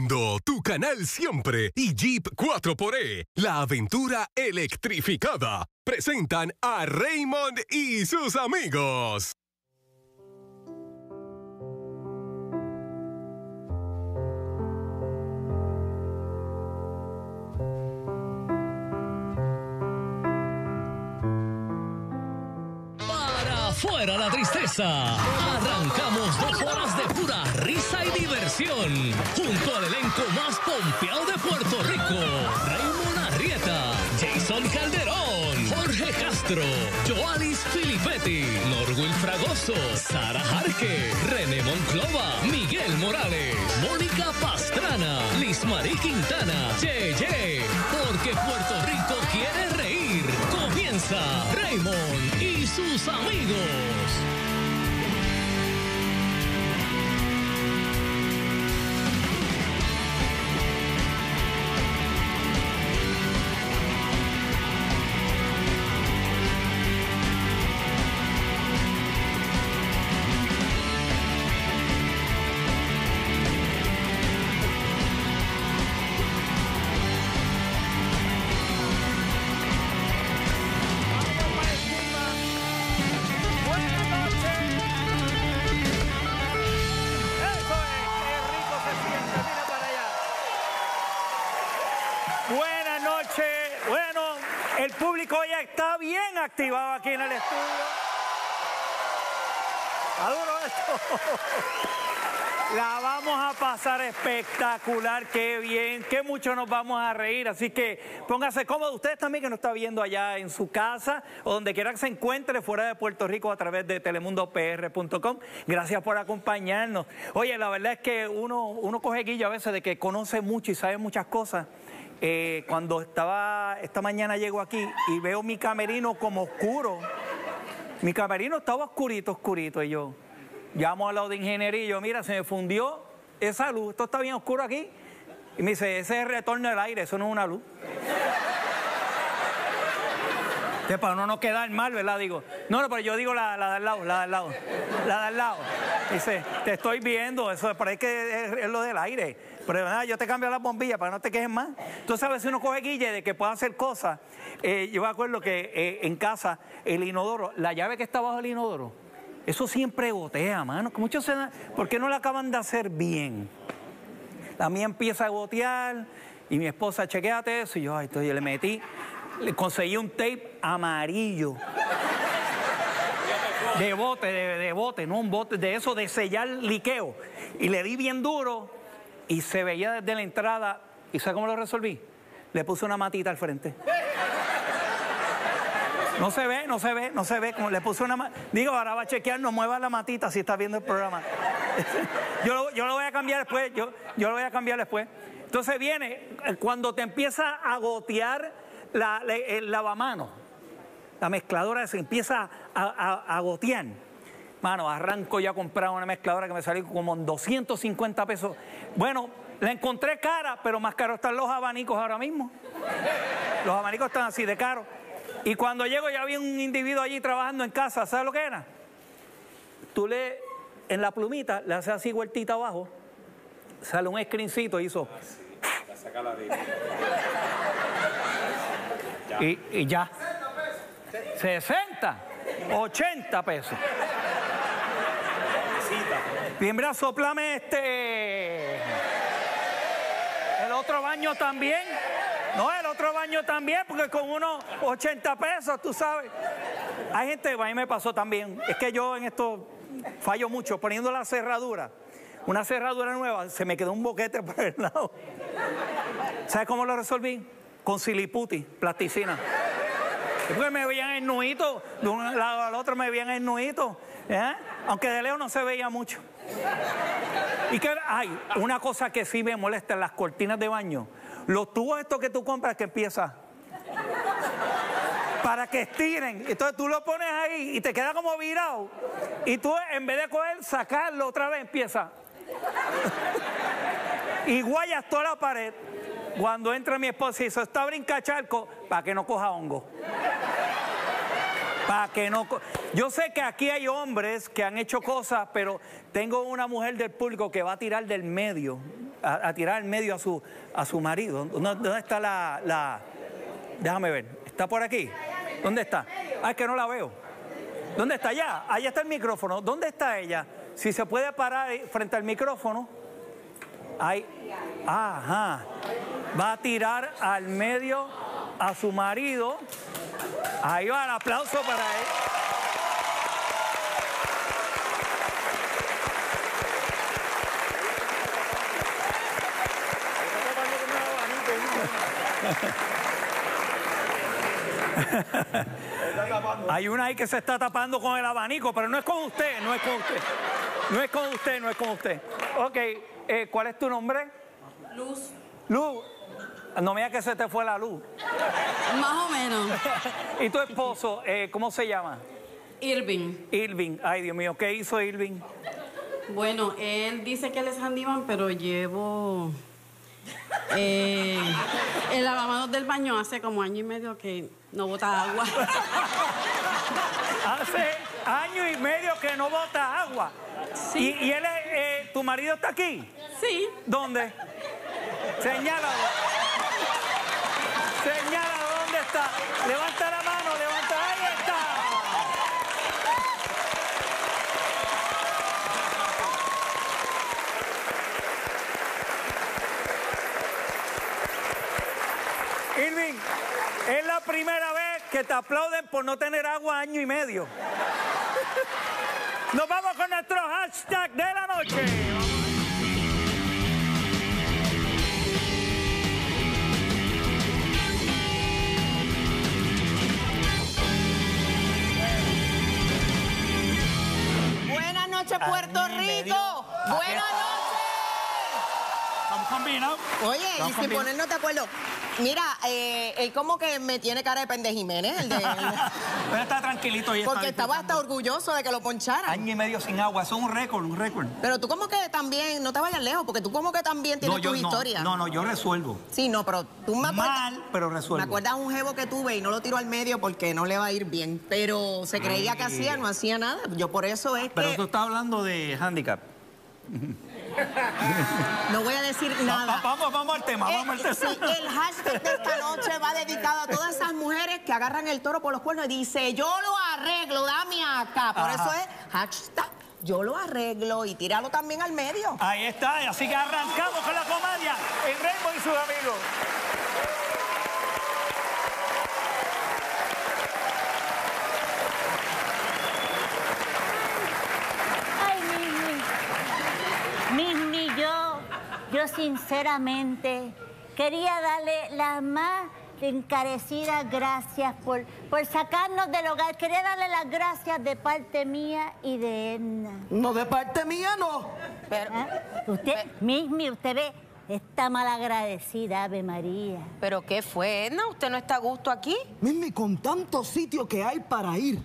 Mundo, tu canal siempre, y Jeep 4xE, la aventura electrificada, presentan a Raymond y sus amigos. Fuera la tristeza. Arrancamos 2 horas de pura risa y diversión. Junto al elenco más pompeado de Puerto Rico. Raymond Arrieta, Jason Calderón, Jorge Castro, Joalis Filippetti, Norwin Fragoso, Sara Jarque, René Monclova, Miguel Morales, Mónica Pastrana, Lismarí Quintana, Yeye. Porque Puerto Rico quiere reír. Comienza Raymond y sus amigos. El público ya está bien activado aquí en el estudio. ¿Está duro esto? La vamos a pasar espectacular, qué bien, qué mucho nos vamos a reír. Así que póngase cómodo. Ustedes también que nos está viendo allá en su casa o donde quiera que se encuentre fuera de Puerto Rico a través de telemundopr.com. Gracias por acompañarnos. Oye, la verdad es que uno coge guillo a veces de que conoce mucho y sabe muchas cosas. Cuando esta mañana llego aquí y veo mi camerino como oscuro. Mi camerino estaba oscurito, y yo llamo al lado de ingeniería y yo, mira, se me fundió esa luz, esto está bien oscuro aquí. Y me dice, ese es el retorno del aire, eso no es una luz. Entonces, para uno no quedar mal, ¿verdad? Digo, no, pero yo digo la de al lado, la de al lado. Dice, te estoy viendo, eso parece que es lo del aire. Pero nada, yo te cambio las bombillas para que no te quejes más. Entonces a veces uno coge guille de que pueda hacer cosas. Yo me acuerdo que en casa, el inodoro, la llave que está bajo el inodoro, eso siempre gotea, mano. ¿Por qué no la acaban de hacer bien? La mía empieza a gotear y mi esposa, chequéate eso. Y yo, entonces le metí, le conseguí un tape amarillo. De bote, no un bote, de eso de sellar liqueo. Y le di bien duro. Y se veía desde la entrada. ¿Y sabes cómo lo resolví? Le puse una matita al frente. No se ve. Como le puse una digo, ahora va a chequear, no mueva la matita si está viendo el programa. Yo lo voy a cambiar después. Yo lo voy a cambiar después. Entonces viene, cuando te empieza a gotear el lavamanos, la mezcladora se empieza a gotear. Mano, arranco ya a comprar una mezcladora que me salió como en 250 pesos. Bueno, la encontré cara, pero más caro están los abanicos ahora mismo. Los abanicos están así de caros. Y cuando llego ya había un individuo allí trabajando en casa. ¿Sabes lo que era? Tú en la plumita, le haces así vueltita abajo, sale un screencito y hizo... La saca la y ya. 60, 80 pesos. Bien, mira, soplame el otro baño también. No, el otro baño también, porque con unos 80 pesos, tú sabes. Hay gente, a mí me pasó también. Es que yo en esto fallo mucho. Poniendo la cerradura, una cerradura nueva, se me quedó un boquete por el lado. ¿Sabes cómo lo resolví? Con siliputi, plasticina. Porque me veían el nudito, de un lado al otro me veían el nudito. Aunque de lejos no se veía mucho. Y que hay una cosa que sí me molesta en las cortinas de baño. Los tubos estos que tú compras que empiezan para que estiren. Entonces tú lo pones ahí y te queda como virado. Y tú en vez de coger, sacarlo otra vez, empieza. Y guayas toda la pared. Cuando entra mi esposa y dice, está brincacharco, para que no coja hongo. Para que no... Yo sé que aquí hay hombres que han hecho cosas, pero tengo una mujer del público que va a tirar del medio. a tirar al medio a su marido. ¿Dónde está la? Déjame ver. ¿Está por aquí? ¿Dónde está? Ah, es que no la veo. ¿Dónde está? Allá. Allá está el micrófono. ¿Dónde está ella? Si se puede parar frente al micrófono. Ahí. Ajá. Va a tirar al medio a su marido. Ahí va el aplauso para él. Hay una ahí que se está tapando con el abanico, pero no es con usted, no es con usted. No es con usted, no es con usted. Ok, ¿cuál es tu nombre? Luz. Luz. No me digas que se te fue la luz. Más o menos. ¿Y tu esposo, cómo se llama? Irving. Irving. Ay, Dios mío, ¿qué hizo Irving? Bueno, él dice que él es handyman, pero llevo el lavamanos del baño hace como 1 año y medio que no bota agua. Hace 1 año y medio que no bota agua. Sí. ¿Y él es, tu marido está aquí? Sí. ¿Dónde? Señálalo. Señala dónde está. Levanta la mano, levanta. Ahí está. Irving, es la primera vez que te aplauden por no tener agua 1 año y medio. Nos vamos con nuestro hashtag de la noche. Buenas noches, Puerto Rico. Buenas noches. Estamos combinados. Oye, y sin ponernos de acuerdo. Mira, él como que me tiene cara de Pendejo Jiménez. Pero está tranquilito y está porque estaba hasta orgulloso de que lo poncharan. 1 año y medio sin agua, eso es un récord, un récord. Pero tú como que también, no te vayas lejos, porque tú como que también tienes tu historia. No, yo resuelvo. Sí, no, pero tú me acuerdas... Mal, pero resuelvo. Me acuerdas un jevo que tuve y no lo tiro al medio porque no le va a ir bien. Pero se creía que hacía, no hacía nada. Yo por eso es Pero que... tú estás hablando de handicap. No voy a decir nada. Vamos al tema, vamos al tema. Sí, el hashtag de esta noche va dedicado a todas esas mujeres que agarran el toro por los cuernos y dice, yo lo arreglo, dame acá. Por eso es hashtag, yo lo arreglo y tíralo también al medio. Ahí está, así que arrancamos con la comedia en Raymond y sus amigos. Yo sinceramente quería darle las más encarecidas gracias por sacarnos del hogar. Quería darle las gracias de parte mía y de Edna. No, de parte mía no. Pero, Usted, Mismi, usted ve, está mal agradecida, Ave María. ¿Pero qué fue, Edna? ¿Usted no está a gusto aquí? Mimi, con tantos sitios que hay para ir.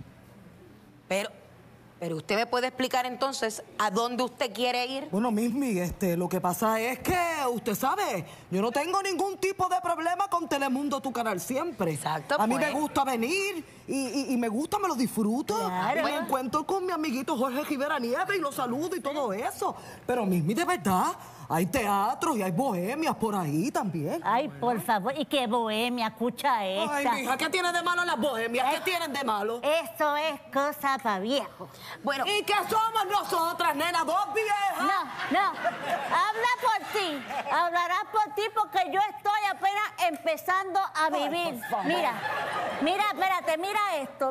Pero usted me puede explicar entonces a dónde usted quiere ir. Bueno, Mimi, lo que pasa es que, usted sabe, yo no tengo ningún tipo de problema con Telemundo, tu canal siempre. Exacto, A mí pues. me gusta venir y me gusta, me lo disfruto. Claro. Y me encuentro con mi amiguito Jorge Rivera Nieves y lo saludo y todo eso. Pero, Mimi, de verdad, hay teatros y hay bohemias por ahí también. Ay, por favor, y qué bohemia, escucha esta. Ay, mija, ¿qué tiene de malo las bohemias? ¿Qué tienen de malo? Eso es cosa para viejos. Bueno, ¿Y qué somos nosotras, nena? ¿Dos viejas? No, habla por ti. Hablarás por ti porque yo estoy apenas empezando a vivir. por favor. Mira, espérate, mira esto.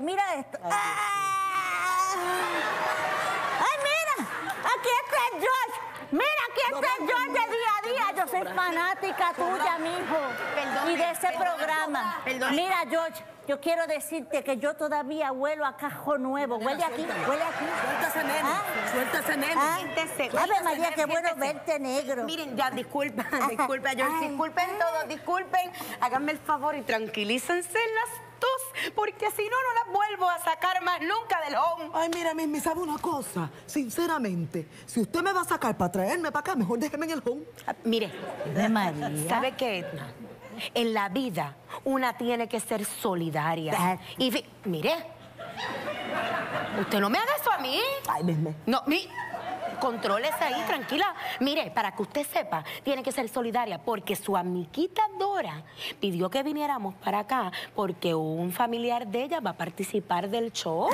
¡Ay, mira! Aquí está el George. Mira, aquí está el George de día a día. Yo soy fanática tuya, mijo. Perdone, Y de ese perdone, programa. perdone. Mira, George, yo quiero decirte que yo todavía huelo a cajo nuevo. Huele aquí, huele aquí. Suéltese, nene. ¿Ah? Suéltese, nene. Ah, Siéntese. Ave María, qué bueno Siéntese. verte negro. Miren, ya, disculpa, George. Ay. Disculpen todos, disculpen. Háganme el favor y tranquilícense las dos, porque si no, no las vuelvo a sacar más nunca del home. Ay, mira, Mimi, ¿sabe una cosa? Sinceramente, si usted me va a sacar para traerme para acá, mejor déjeme en el home. Mire, Ave María. ¿sabe qué, Edna? En la vida, una tiene que ser solidaria. Y mire, usted no me haga eso a mí. Ay, Mimi. No, contrólese ahí, tranquila. Mire, para que usted sepa, tiene que ser solidaria, porque su amiguita Dora pidió que viniéramos para acá porque un familiar de ella va a participar del show.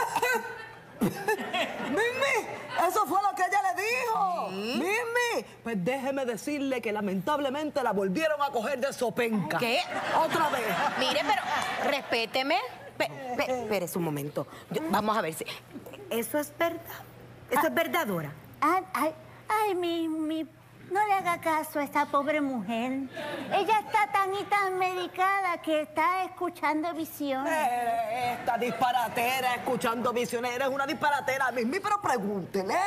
¡Mimi! ¡Eso fue lo que ella le dijo! ¿Sí? ¡Mimi! Pues déjeme decirle que lamentablemente la volvieron a coger de sopenca. ¿Qué? Otra vez. Mire, pero respéteme. Espérese un momento. Vamos a ver si... ¿Eso es verdad? ¿Eso es verdad, Dora? Ay, no le haga caso a esta pobre mujer. Ella está tan y tan medicada que está escuchando visiones. Esta disparatera escuchando visiones, eres una disparatera, Mimi, pero pregúntele,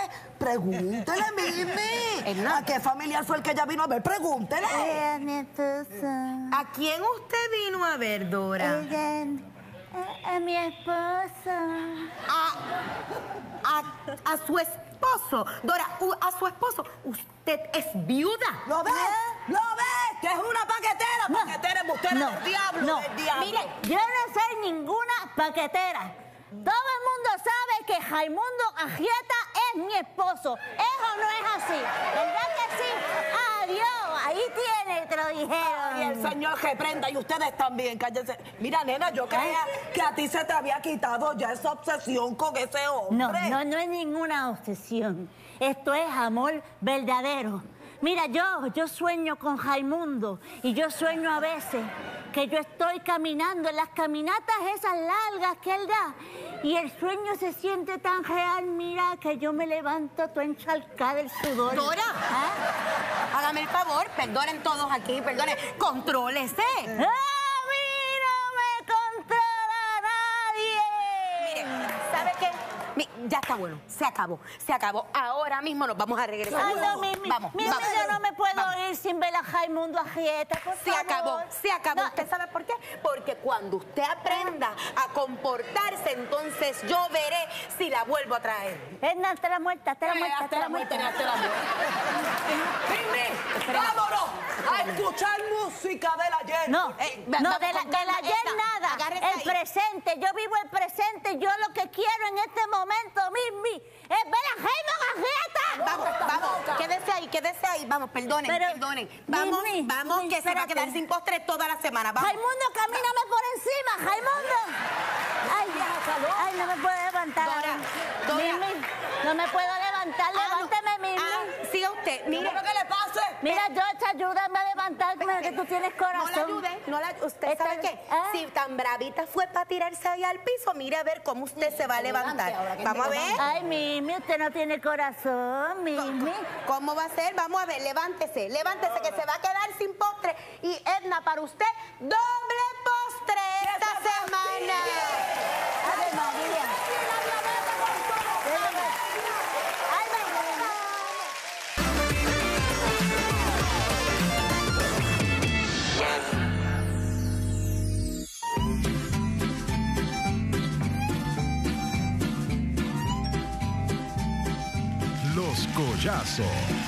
Mimi. ¿A qué familiar fue el que ella vino a ver? Pregúntele. A mi esposo. ¿A quién usted vino a ver, Dora? A mi esposo. A su esposo. Dora, a su esposo. Usted es viuda. ¿Lo ves? ¿Lo ves? Que es una paquetera. Paquetera, embustera del diablo, del diablo. Mire, yo no soy ninguna paquetera. Todo el mundo sabe que Raimundo Arrieta es mi esposo. ¿Es o no es así? ¿Verdad que sí? Adiós, ahí tiene, te lo dijeron. Y el señor reprenda, y ustedes también, cállense. Mira, nena, yo creía que a ti se te había quitado ya esa obsesión con ese hombre. No es ninguna obsesión. Esto es amor verdadero. Mira, yo sueño con Raimundo y yo sueño a veces que yo estoy caminando en las caminatas esas largas que él da y el sueño se siente tan real, mira, que yo me levanto toda encharcada del sudor. Dora, hágame el favor, perdonen todos aquí, perdonen, contrólese. ¡A mí no me controla nadie! Mire, ¿sabe qué? Ya está bueno, se acabó. Ahora mismo nos vamos a regresar. Ay, no, Mimi, vamos. yo no me puedo ir sin ver a Raimundo Arrieta, por favor. Se acabó. No. ¿Usted sabe por qué? Porque cuando usted aprenda a comportarse, entonces yo veré si la vuelvo a traer. Edna, está la muerta. Mimi, vámonos a escuchar música de la Yen. No, de la ayer nada. El presente, yo vivo el presente. Yo lo que quiero en este momento, Mimi, es ver a Raimundo Arrieta. Vamos, quédese ahí. Vamos, perdonen. Vamos, Mimi, que se va a quedar sin postre toda la semana. Vamos. Raimundo, camíname por encima, Raimundo. Ay, no me puedo levantar. Dora. Mimi, no me puedo levantar. Levánteme, Mimi. Siga usted. Mire. ¿Qué le pase? Mira, George, ayúdame a levantarme, que tú tienes corazón. No la ayude. ¿Usted sabe qué? Si tan bravita fue para tirarse ahí al piso, mire a ver cómo usted se va a levantar. Vamos a ver. Ay, Mimi, usted no tiene corazón, Mimi. ¿Cómo va a ser? Vamos a ver, levántese, que se va a quedar sin postre. Y Edna, para usted, doble postre esta semana. Ave María. Los Collazo.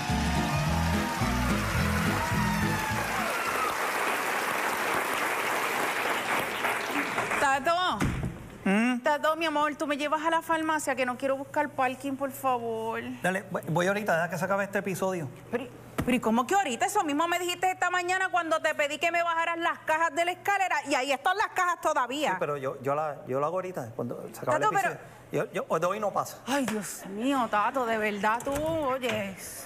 Tato, mi amor, tú me llevas a la farmacia que no quiero buscar parking, por favor. Dale, voy ahorita, deja que se acabe este episodio. Pero ¿y cómo que ahorita? Eso mismo me dijiste esta mañana cuando te pedí que me bajaras las cajas de la escalera y ahí están las cajas todavía. Sí, pero yo lo hago ahorita, cuando se acabe Tato, el episodio. Yo de hoy no pasa. Ay, Dios mío, Tato, de verdad tú, oyes.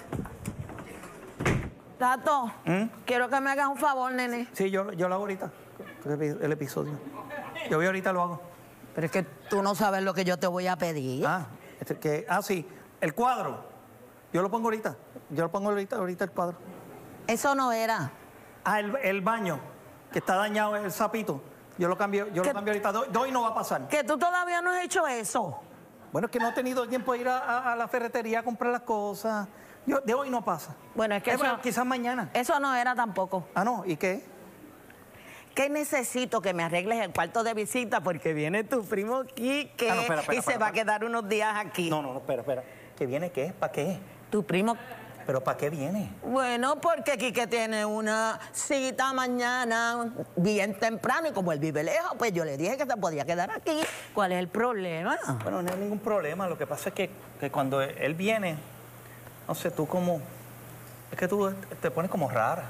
Tato, quiero que me hagas un favor, nene. Sí, yo lo hago ahorita, el episodio. Yo voy ahorita lo hago. Pero es que tú no sabes lo que yo te voy a pedir. Sí, el cuadro. Yo lo pongo ahorita. Yo lo pongo ahorita el cuadro. Eso no era. El baño, que está dañado el sapito. Yo lo cambio ahorita. De hoy no va a pasar. Que tú todavía no has hecho eso. Bueno, es que no he tenido tiempo de ir a la ferretería a comprar las cosas. De hoy no pasa. Bueno, es que bueno, quizás mañana. Eso no era tampoco. Ah, no, ¿y qué? Que necesito que me arregles el cuarto de visita porque viene tu primo Quique y se va a quedar unos días aquí. No, espera. ¿Que viene qué? ¿Para qué? Tu primo... ¿Pero para qué viene? Bueno, porque Quique tiene una cita mañana bien temprano y como él vive lejos, pues yo le dije que se podía quedar aquí. ¿Cuál es el problema? Bueno, no hay ningún problema. Lo que pasa es que cuando él viene, no sé, tú como... Es que tú te pones como rara.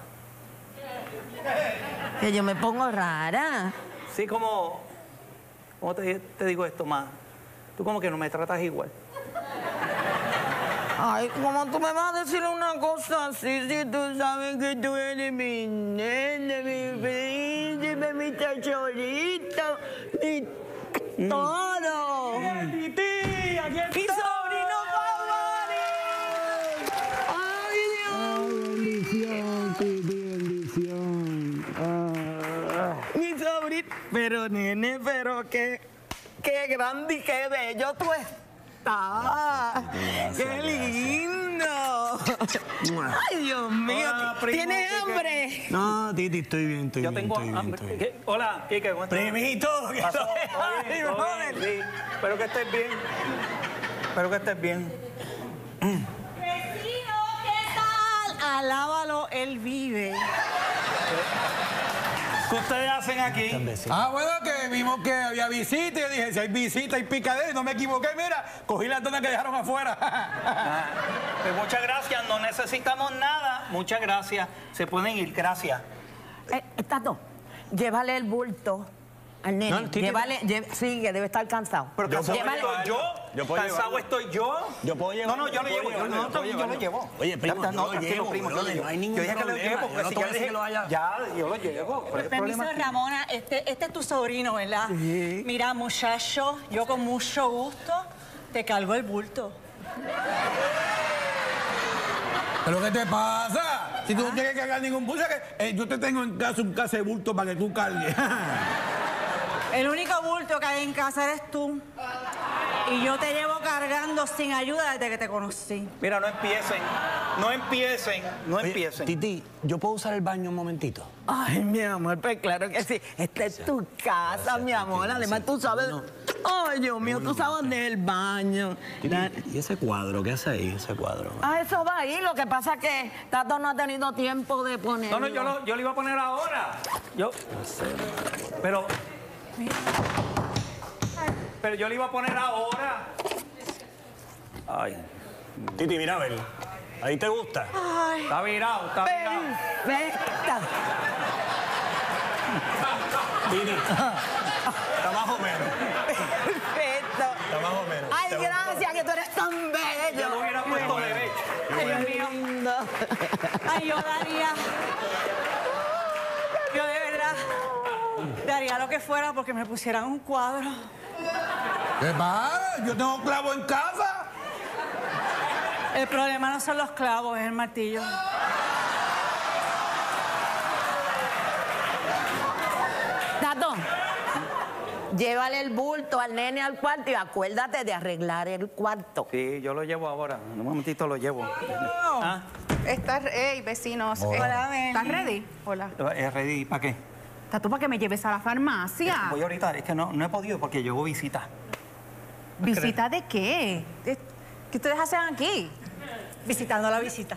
Que yo me pongo rara. Sí, como... ¿Cómo te digo esto más? Tú como que no me tratas igual. Ay, ¿cómo tú me vas a decir una cosa así si tú sabes que tú eres mi nene, mi príncipe, mi cachorrito, mi todo? ¡Titi! ¡Aquí está! ¡Mi sobrino favorito! ¡Ay, Dios! Bendición, Titi, bendición. Mi sobrino. Pero, nene, pero qué grande y qué bello tú estás. ¡Qué lindo! ¡Ay, Dios mío! Hola, primo, ¿Tienes Quique. hambre? No, Titi, estoy bien, Yo tengo hambre. ¿Qué? Hola, Quique, ¿cómo estás? Primito, ¿qué Pasó, tal? todo bien, todo bien, sí. Espero que estés bien. Espero que estés bien. Vecino, ¿qué tal? Alábalo, él vive. ¿Qué ustedes hacen aquí? Ah, bueno, que vimos que había visita y yo dije, si hay visita y picadera, y no me equivoqué, mira, cogí las donas que dejaron afuera. Pues muchas gracias, no necesitamos nada. Muchas gracias. Se pueden ir, gracias. Tato, llévale el bulto al nene. No, Titi, Sí, que debe estar cansado. Pero cansado Llévale- estoy yo. Yo puedo Cansado llevarlo. estoy yo. Yo puedo llevarlo. No, yo lo llevo. Yo lo llevo. Oye, primo, Ya, yo lo tranquilo, llevo, primo, yo brother, lo llevo. no hay ningún Yo dije que lo problema, llevo, yo porque no si te voy ya a decir dije, que lo vaya. ya, yo lo llevo. ¿Cuál es el Permiso, problema aquí? Ramona, este es tu sobrino, ¿verdad? Sí. Mira, muchacho, yo con mucho gusto te cargo el bulto. ¿Pero qué te pasa? Si tú no tienes que cargar ningún bulto, yo te tengo en casa un casa de bulto para que tú cargues. El único bulto que hay en casa eres tú. Y yo te llevo cargando sin ayuda desde que te conocí. Mira, no empiecen. No empiecen. No empiecen. Titi, ¿yo puedo usar el baño un momentito? Ay, mi amor, pues claro que sí. Esta es tu casa, mi amor. Además, tú sabes... Ay, Dios mío, tú sabes dónde es el baño. Titi, ¿y ese cuadro? ¿Qué hace ahí, ese cuadro? Ah, eso va ahí. Lo que pasa es que Tato no ha tenido tiempo de ponerlo. No, yo lo iba a poner ahora. Pero yo lo iba a poner ahora. Ay. Titi, mira a ver. ¿Ahí te gusta? Está virado, está virado. Perfecta. Titi. Está más o menos. Perfecto. Está más o menos. Ay, gracias, que tú eres tan bello. Yo lo hubiera puesto derecho. Ay, Dios mío. Ay, yo daría... Yo de verdad daría lo que fuera porque me pusieran un cuadro. ¿Qué pasa? Yo tengo clavo en casa. El problema no son los clavos, es el martillo. Tato, llévale el bulto al nene al cuarto y acuérdate de arreglar el cuarto. Sí, yo lo llevo ahora. En un momentito lo llevo. ¿Ah? Hey, vecinos. Hola, ¿estás ready? Hola. Ready, ¿para qué? ¿Estás tú para que me lleves a la farmacia? Voy ahorita, es que no he podido porque llevo visita. ¿Visita de qué? ¿Qué ustedes hacen aquí? Visitando a la visita.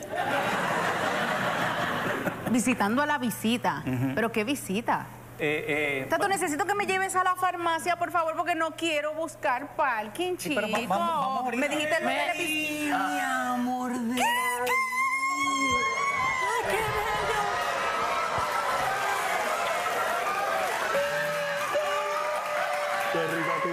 Visitando a la visita. ¿Pero qué visita? Tato, necesito que me lleves a la farmacia, por favor, porque no quiero buscar parking, Sí, chico. pero vamos ahorita. Me dijiste lo de la visita. Mi amor de... ¿Qué? ¡Ay, qué bello! Qué rica tu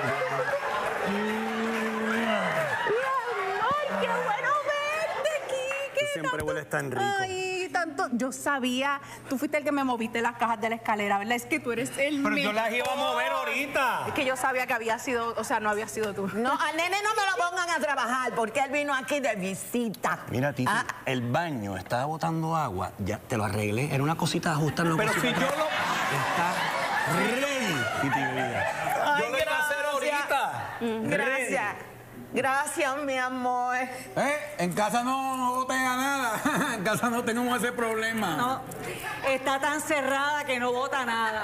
¡Ay, qué bueno verte, Quique! siempre hueles tan rico. Ay, tanto. Yo sabía. Tú fuiste el que me moviste las cajas de la escalera, ¿verdad? Es que tú eres el Pero yo mejor. las iba a mover ahorita. Es que yo sabía que había sido, o sea, no había sido tú. No, al nene no me lo pongan a trabajar porque él vino aquí de visita. Mira, Titi, el baño estaba botando agua. Ya te lo arreglé. Era una cosita de ajustarlo. Pero si yo lo... Está ready, Titi, querida. Ay, Yo lo iba a hacer ahorita. Gracias. Gracias, mi amor. En casa no pega nada. En casa no tenemos ese problema. No, está tan cerrada que no bota nada.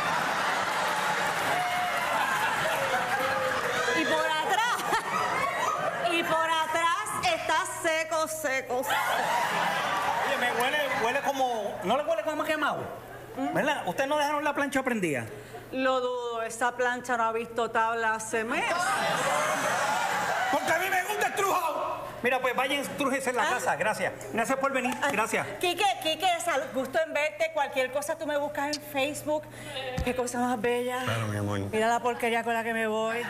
Y por atrás está seco, seco, seco. Oye, me huele como... ¿No le huele como quemado? ¿Verdad? ¿Ustedes no dejaron la plancha prendida? Lo dudo, esa plancha no ha visto tabla hace meses. Porque a mí me gusta estrujado. Mira, pues vayan, trújese en la casa. Gracias. Gracias por venir. Gracias. Quique, gusto en verte. Cualquier cosa tú me buscas en Facebook. Qué cosa más bella. Claro, mi amor. Mira la porquería con la que me voy.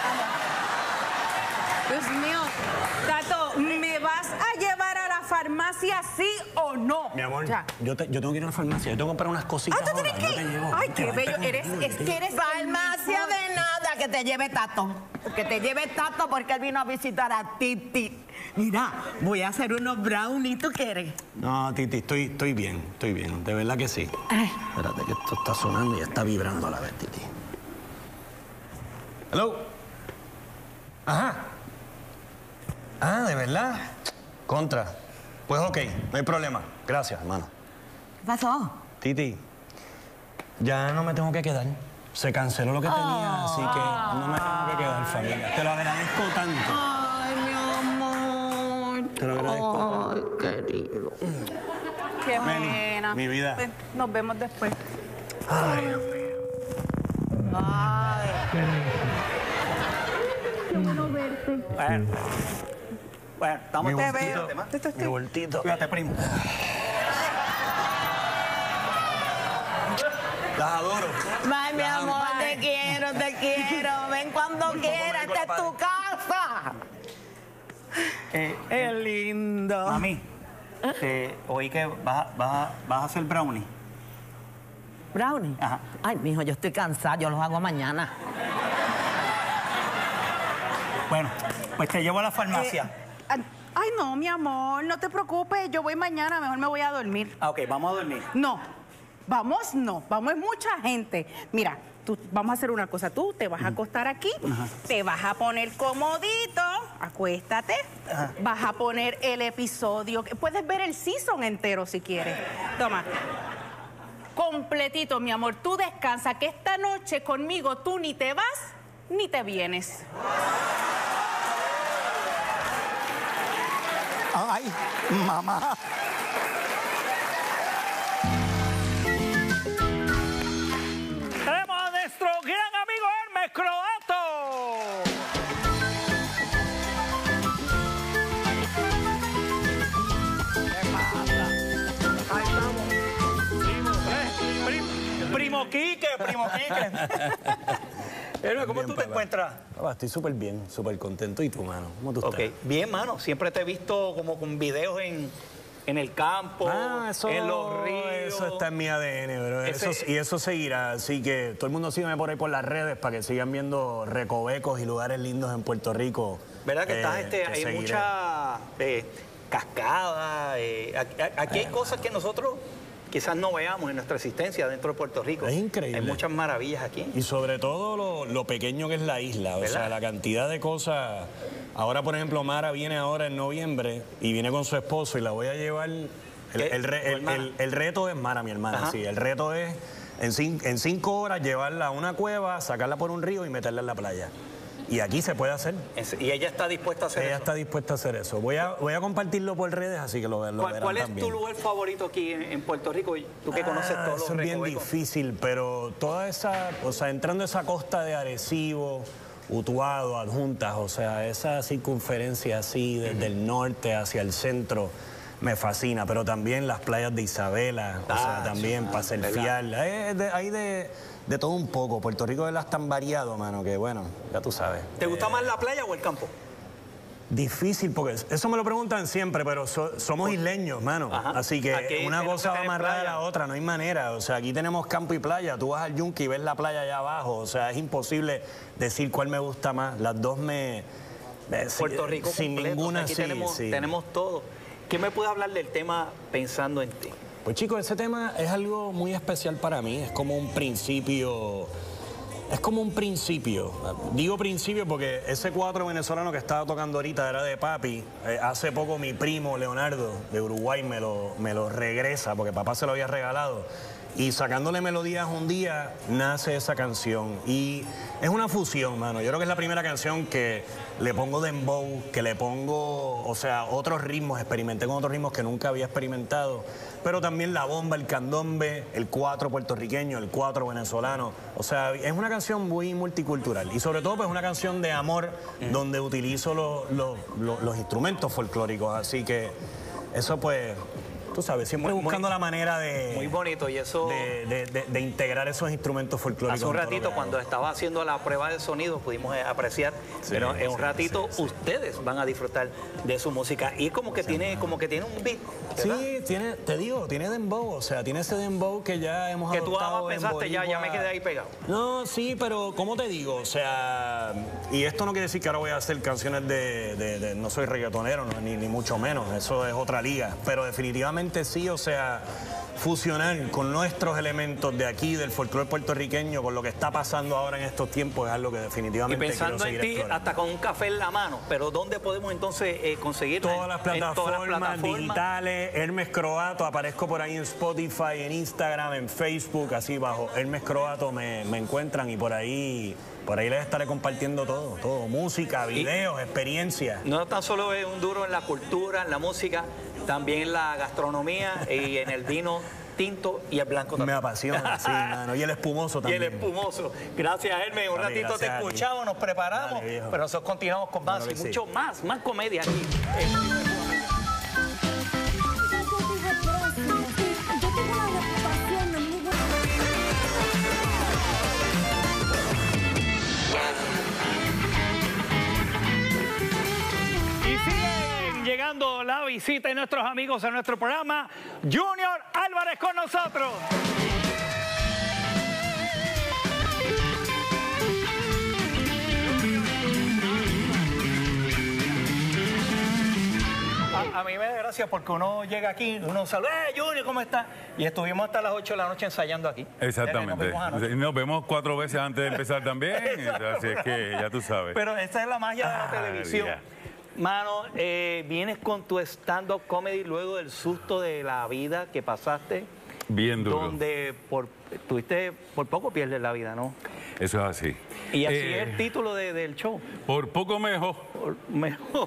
Dios mío. Tato, ¿me vas a llevar a la farmacia sí o no? Mi amor, Ya. yo tengo que ir a la farmacia. Yo tengo que comprar unas cositas. ¿tú tienes ahora, que yo te ir? llevo. Ay, qué Vente, bello. vente Es conmigo, que eres Farmacia de nada, que te lleve Tato. Que te lleve Tato porque él vino a visitar a Titi. Mira, voy a hacer unos brownies, ¿tú quieres? No, Titi, estoy bien, de verdad que sí. Espérate que esto está sonando y está vibrando a la vez, Titi. Hello. Ajá. Ah, ¿de verdad? Contra. Pues ok, no hay problema. Gracias, hermano. ¿Qué pasó? Titi, ya no me tengo que quedar. Se canceló lo que tenía, así que no me tengo que quedar, familia. Te lo agradezco tanto. Ay, mi amor. Te lo agradezco. Ay, querido. Qué Meli, pena. mi vida. Pues, nos vemos después. Ay, Dios mío. Ay. Qué bueno verte. Bueno, estamos Mi te bultito. veo. Mi bultito. Cuídate, primo. Las adoro. Ay, mi amor, te quiero, te quiero. Ven cuando quieras, esta es tu casa. Es lindo. Mami, oí que vas a hacer brownie. ¿Brownie? Ajá. Ay, mijo, yo estoy cansada, yo los hago mañana. Bueno, pues te llevo a la farmacia. Ay, no, mi amor, no te preocupes. Yo voy mañana, mejor me voy a dormir. Ah, ok, vamos a dormir. No, vamos es mucha gente. Mira, vamos a hacer una cosa. Tú te vas a acostar aquí, te vas a poner comodito, acuéstate, vas a poner el episodio. Puedes ver el season entero si quieres. Toma. Completito, mi amor. Tú descansa, que esta noche conmigo tú ni te vas ni te vienes. Ay, mamá. Tenemos a nuestro gran amigo Hermes Croato. ¿Qué pasa? Ahí estamos. Primo Quique. Hermes, ¿cómo Bien, tú te papá. encuentras? Papá, estoy súper bien, súper contento. ¿Y tú, mano? ¿Cómo tú estás? Ok, bien, mano. Siempre te he visto como con videos en el campo, en los ríos. Eso está en mi ADN, bro. Y eso seguirá. Así que todo el mundo sígueme por ahí por las redes para que sigan viendo recovecos y lugares lindos en Puerto Rico. ¿Verdad que estás, que hay seguiré. mucha cascada? Aquí hay cosas que nosotros quizás no veamos en nuestra existencia dentro de Puerto Rico. Es increíble. Hay muchas maravillas aquí. Y sobre todo lo pequeño que es la isla. O sea, la cantidad de cosas. Ahora, por ejemplo, Mara viene ahora en noviembre y viene con su esposo y la voy a llevar. El reto es Mara, mi hermana. Ajá. Sí, el reto es en 5 horas llevarla a una cueva, sacarla por un río y meterla en la playa. Y aquí se puede hacer. Y ella está dispuesta a hacer eso. Ella está dispuesta a hacer eso. Voy a compartirlo por redes, así que lo verán ¿Cuál es también. tu lugar favorito aquí en Puerto Rico? Tú que conoces todos los Eso es bien recovecos. difícil, pero toda esa, o sea, entrando a esa costa de Arecibo, Utuado, Adjuntas, o sea, esa circunferencia así desde el norte hacia el centro me fascina, pero también las playas de Isabela, o sea, también para surfear. Hay de todo un poco. Puerto Rico es tan variado, mano, que bueno, ya tú sabes. ¿Te gusta más la playa o el campo? Difícil, porque eso me lo preguntan siempre, pero somos isleños, mano. Ajá. Así que Aquí una tenemos cosa que va tener amarrada a playa. la otra, no hay manera. O sea, aquí tenemos campo y playa. Tú vas al Yunque y ves la playa allá abajo. O sea, es imposible decir cuál me gusta más. Las dos Puerto Rico sin completo, ninguna, o sea, aquí sí. tenemos todo. ¿Qué me puedes hablar del tema pensando en ti? Pues chicos, ese tema es algo muy especial para mí. Es como un principio. Es como un principio. Digo principio porque ese 4 venezolano que estaba tocando ahorita era de papi. Hace poco mi primo Leonardo de Uruguay me lo regresa porque papá se lo había regalado. Y sacándole melodías un día nace esa canción. Y es una fusión, mano. Yo creo que es la primera canción que le pongo dembow, que le pongo, o sea, otros ritmos. Experimenté con otros ritmos que nunca había experimentado. pero también la bomba, el candombe, el cuatro puertorriqueño, el cuatro venezolano. O sea, es una canción muy multicultural y sobre todo pues una canción de amor donde utilizo los instrumentos folclóricos, así que eso pues... Tú sabes, siempre buscando la manera de... Muy bonito, y eso... De integrar esos instrumentos folclóricos. Hace un ratito, cuando estaba haciendo la prueba de sonido, pudimos apreciar, pero en un ratito ustedes van a disfrutar de su música. Y como que tiene un beat, ¿verdad? Sí, te digo, tiene dembow, o sea, tiene ese dembow que ya hemos adoptado. Que tú además pensaste, ya me quedé ahí pegado. No, sí, pero ¿cómo te digo? O sea, y esto no quiere decir que ahora voy a hacer canciones no soy reggaetonero, no, ni mucho menos, eso es otra liga, pero definitivamente sí, o sea, fusionar con nuestros elementos de aquí, del folclore puertorriqueño, con lo que está pasando ahora en estos tiempos, es algo que definitivamente y pensando quiero seguir en ti, explorando. hasta con un café en la mano, pero ¿dónde podemos entonces conseguirla? Todas las plataformas digitales, Hermes Croato, aparezco por ahí en Spotify, en Instagram, en Facebook, así bajo Hermes Croato me encuentran y por ahí les estaré compartiendo todo, música, videos, experiencias. No tan solo es un duro en la cultura, en la música, también en la gastronomía y en el vino tinto y el blanco también. Me apasiona, sí, mano. Y el espumoso también. Y el espumoso. Gracias, Hermes. Un ratito te escuchamos, nos preparamos, pero nosotros continuamos con más y mucho más comedia aquí. Llegando la visita de nuestros amigos a nuestro programa, Junior Álvarez con nosotros. A mí me da gracia porque uno llega aquí, uno saluda, Junior, ¿cómo estás? Y estuvimos hasta las 8 de la noche ensayando aquí. Exactamente. Nos vemos 4 veces antes de empezar también, así es que ya tú sabes. Pero esa es la magia de la televisión. Mano, vienes con tu stand-up comedy luego del susto de la vida que pasaste. Bien duro. Donde por poco pierdes la vida, ¿no? Eso es así. Y así es el título del show. Por poco mejor. Mejor.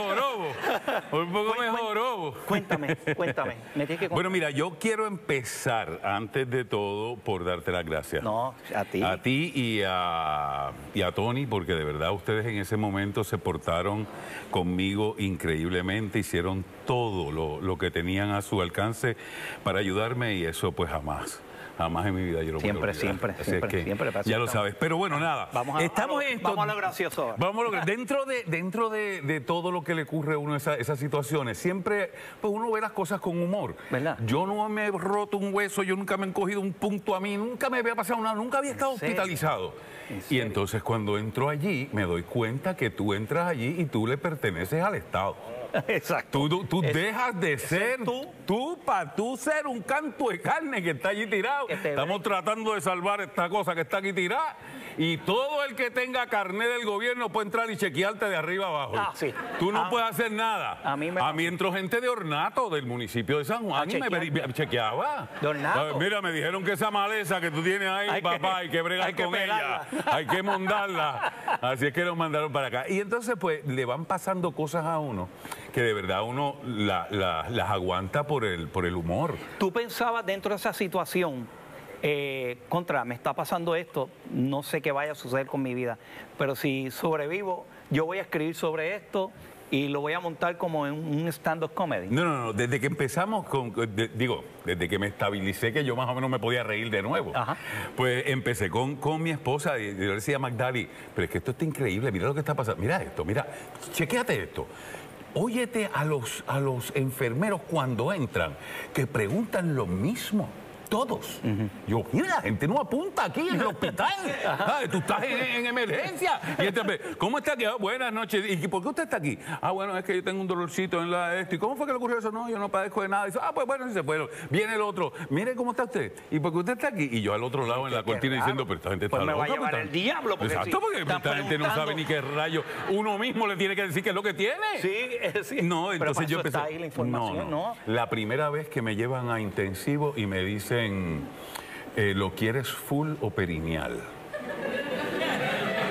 Por poco mejor. Cuéntame. Me tienes que contar. Bueno, mira, yo quiero empezar, antes de todo, por darte las gracias. No, a ti. A ti y a Tony, porque de verdad ustedes en ese momento se portaron conmigo increíblemente, hicieron todo lo que tenían a su alcance para ayudarme y eso pues jamás en mi vida yo lo voy a olvidar. Siempre. Ya lo sabes. Pero bueno, nada. Vamos a lo gracioso. Dentro de todo lo que le ocurre a uno esas situaciones, siempre pues uno ve las cosas con humor. ¿Verdad? Yo no me he roto un hueso, yo nunca me he cogido un punto a mí, nunca me había pasado nada, nunca había estado hospitalizado. Y entonces cuando entro allí, me doy cuenta que tú entras allí y tú le perteneces al Estado. Exacto. Tú dejas de ser para tú ser un canto de carne que está allí tirado. Estamos tratando de salvar esta cosa que está aquí tirada y todo el que tenga carné del gobierno puede entrar y chequearte de arriba abajo. Sí. Tú no puedes hacer nada. A mí entró gente de Ornato, del municipio de San Juan, y me chequeaba. ¿De Ornato? Mira, me dijeron que esa maleza que tú tienes ahí, papá, hay que bregar con ella. Hay que mondarla. Así es que nos mandaron para acá. Y entonces, pues, le van pasando cosas a uno que de verdad uno las aguanta por el humor. ¿Tú pensabas dentro de esa situación, me está pasando esto, no sé qué vaya a suceder con mi vida, pero si sobrevivo, yo voy a escribir sobre esto y lo voy a montar como en un stand-up comedy? No, desde que empezamos desde que me estabilicé, que yo más o menos me podía reír de nuevo. Ajá. Pues empecé con mi esposa y yo le decía a Magdali, pero es que esto está increíble, mira lo que está pasando, mira esto, chequéate esto. Óyete a los enfermeros cuando entran, que preguntan lo mismo. Todos. Yo, mira, la gente no apunta aquí en el hospital. Tú estás en emergencia. Y ¿cómo está aquí? Buenas noches. ¿Y por qué usted está aquí? Bueno, es que yo tengo un dolorcito en la esto. ¿Y cómo fue que le ocurrió eso? No, yo no padezco de nada. Y dice, pues bueno, sí se fue. Viene el otro. Mire cómo está usted. ¿Y por qué usted está aquí? Y yo al otro lado en la cortina diciendo, pero esta gente está loca. Me va a llevar el diablo. Exacto, porque esta gente no sabe ni qué rayo. Uno mismo le tiene que decir qué es lo que tiene. Sí. No, entonces yo empecé. Está ahí la información, ¿no? La primera vez que me llevan a intensivo y me dicen, ¿lo quieres full o perineal?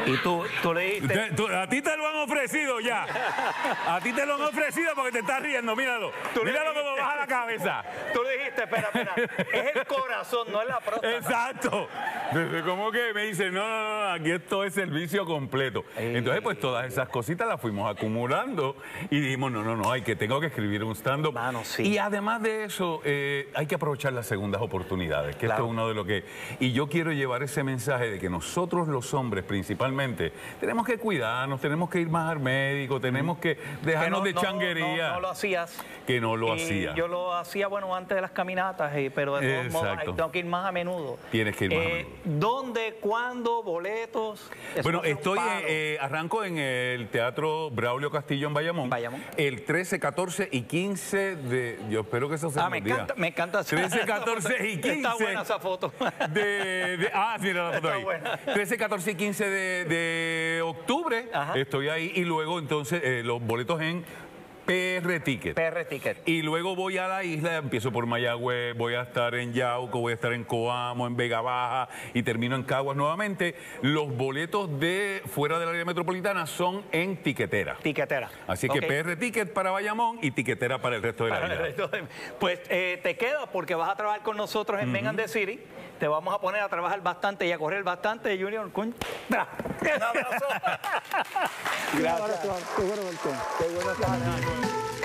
Y tú le dijiste... A ti te lo han ofrecido ya. A ti te lo han ofrecido porque te estás riendo, míralo. Míralo como baja la cabeza. Tú le dijiste, espera, es el corazón, no es la próstata. Exacto. Como que me dice, no, aquí esto es servicio completo. Entonces, pues todas esas cositas las fuimos acumulando y dijimos, no, tengo que escribir un stand-up. Y además de eso, hay que aprovechar las segundas oportunidades, que esto es uno de lo que... Y yo quiero llevar ese mensaje de que nosotros los hombres principalmente tenemos que cuidarnos, tenemos que ir más al médico, tenemos que dejarnos de changuería. No lo hacías. Que no lo hacía. Yo lo hacía, bueno, antes de las caminatas, pero de todos modos tengo que ir más a menudo. Tienes que ir más a menudo. ¿Dónde, cuándo, boletos? Bueno, arranco en el Teatro Braulio Castillo en Bayamón. El 13, 14 y 15 de... Yo espero que eso sea me encanta. 13, 14 y 15. Está buena esa foto. Mira la foto ahí. 13, 14 y 15 de octubre. Estoy ahí y luego entonces los boletos en PR Ticket. PR Ticket. Y luego voy a la isla, empiezo por Mayagüez, voy a estar en Yauco, voy a estar en Coamo, en Vega Baja y termino en Caguas nuevamente. Los boletos de fuera del área metropolitana son en Tiquetera. Así que PR Ticket para Bayamón y Tiquetera para el resto de la isla. Pues te queda porque vas a trabajar con nosotros en Men and the City. Te vamos a poner a trabajar bastante y a correr bastante, Junior. Un abrazo. Gracias. Qué bueno verte. Qué bueno estar.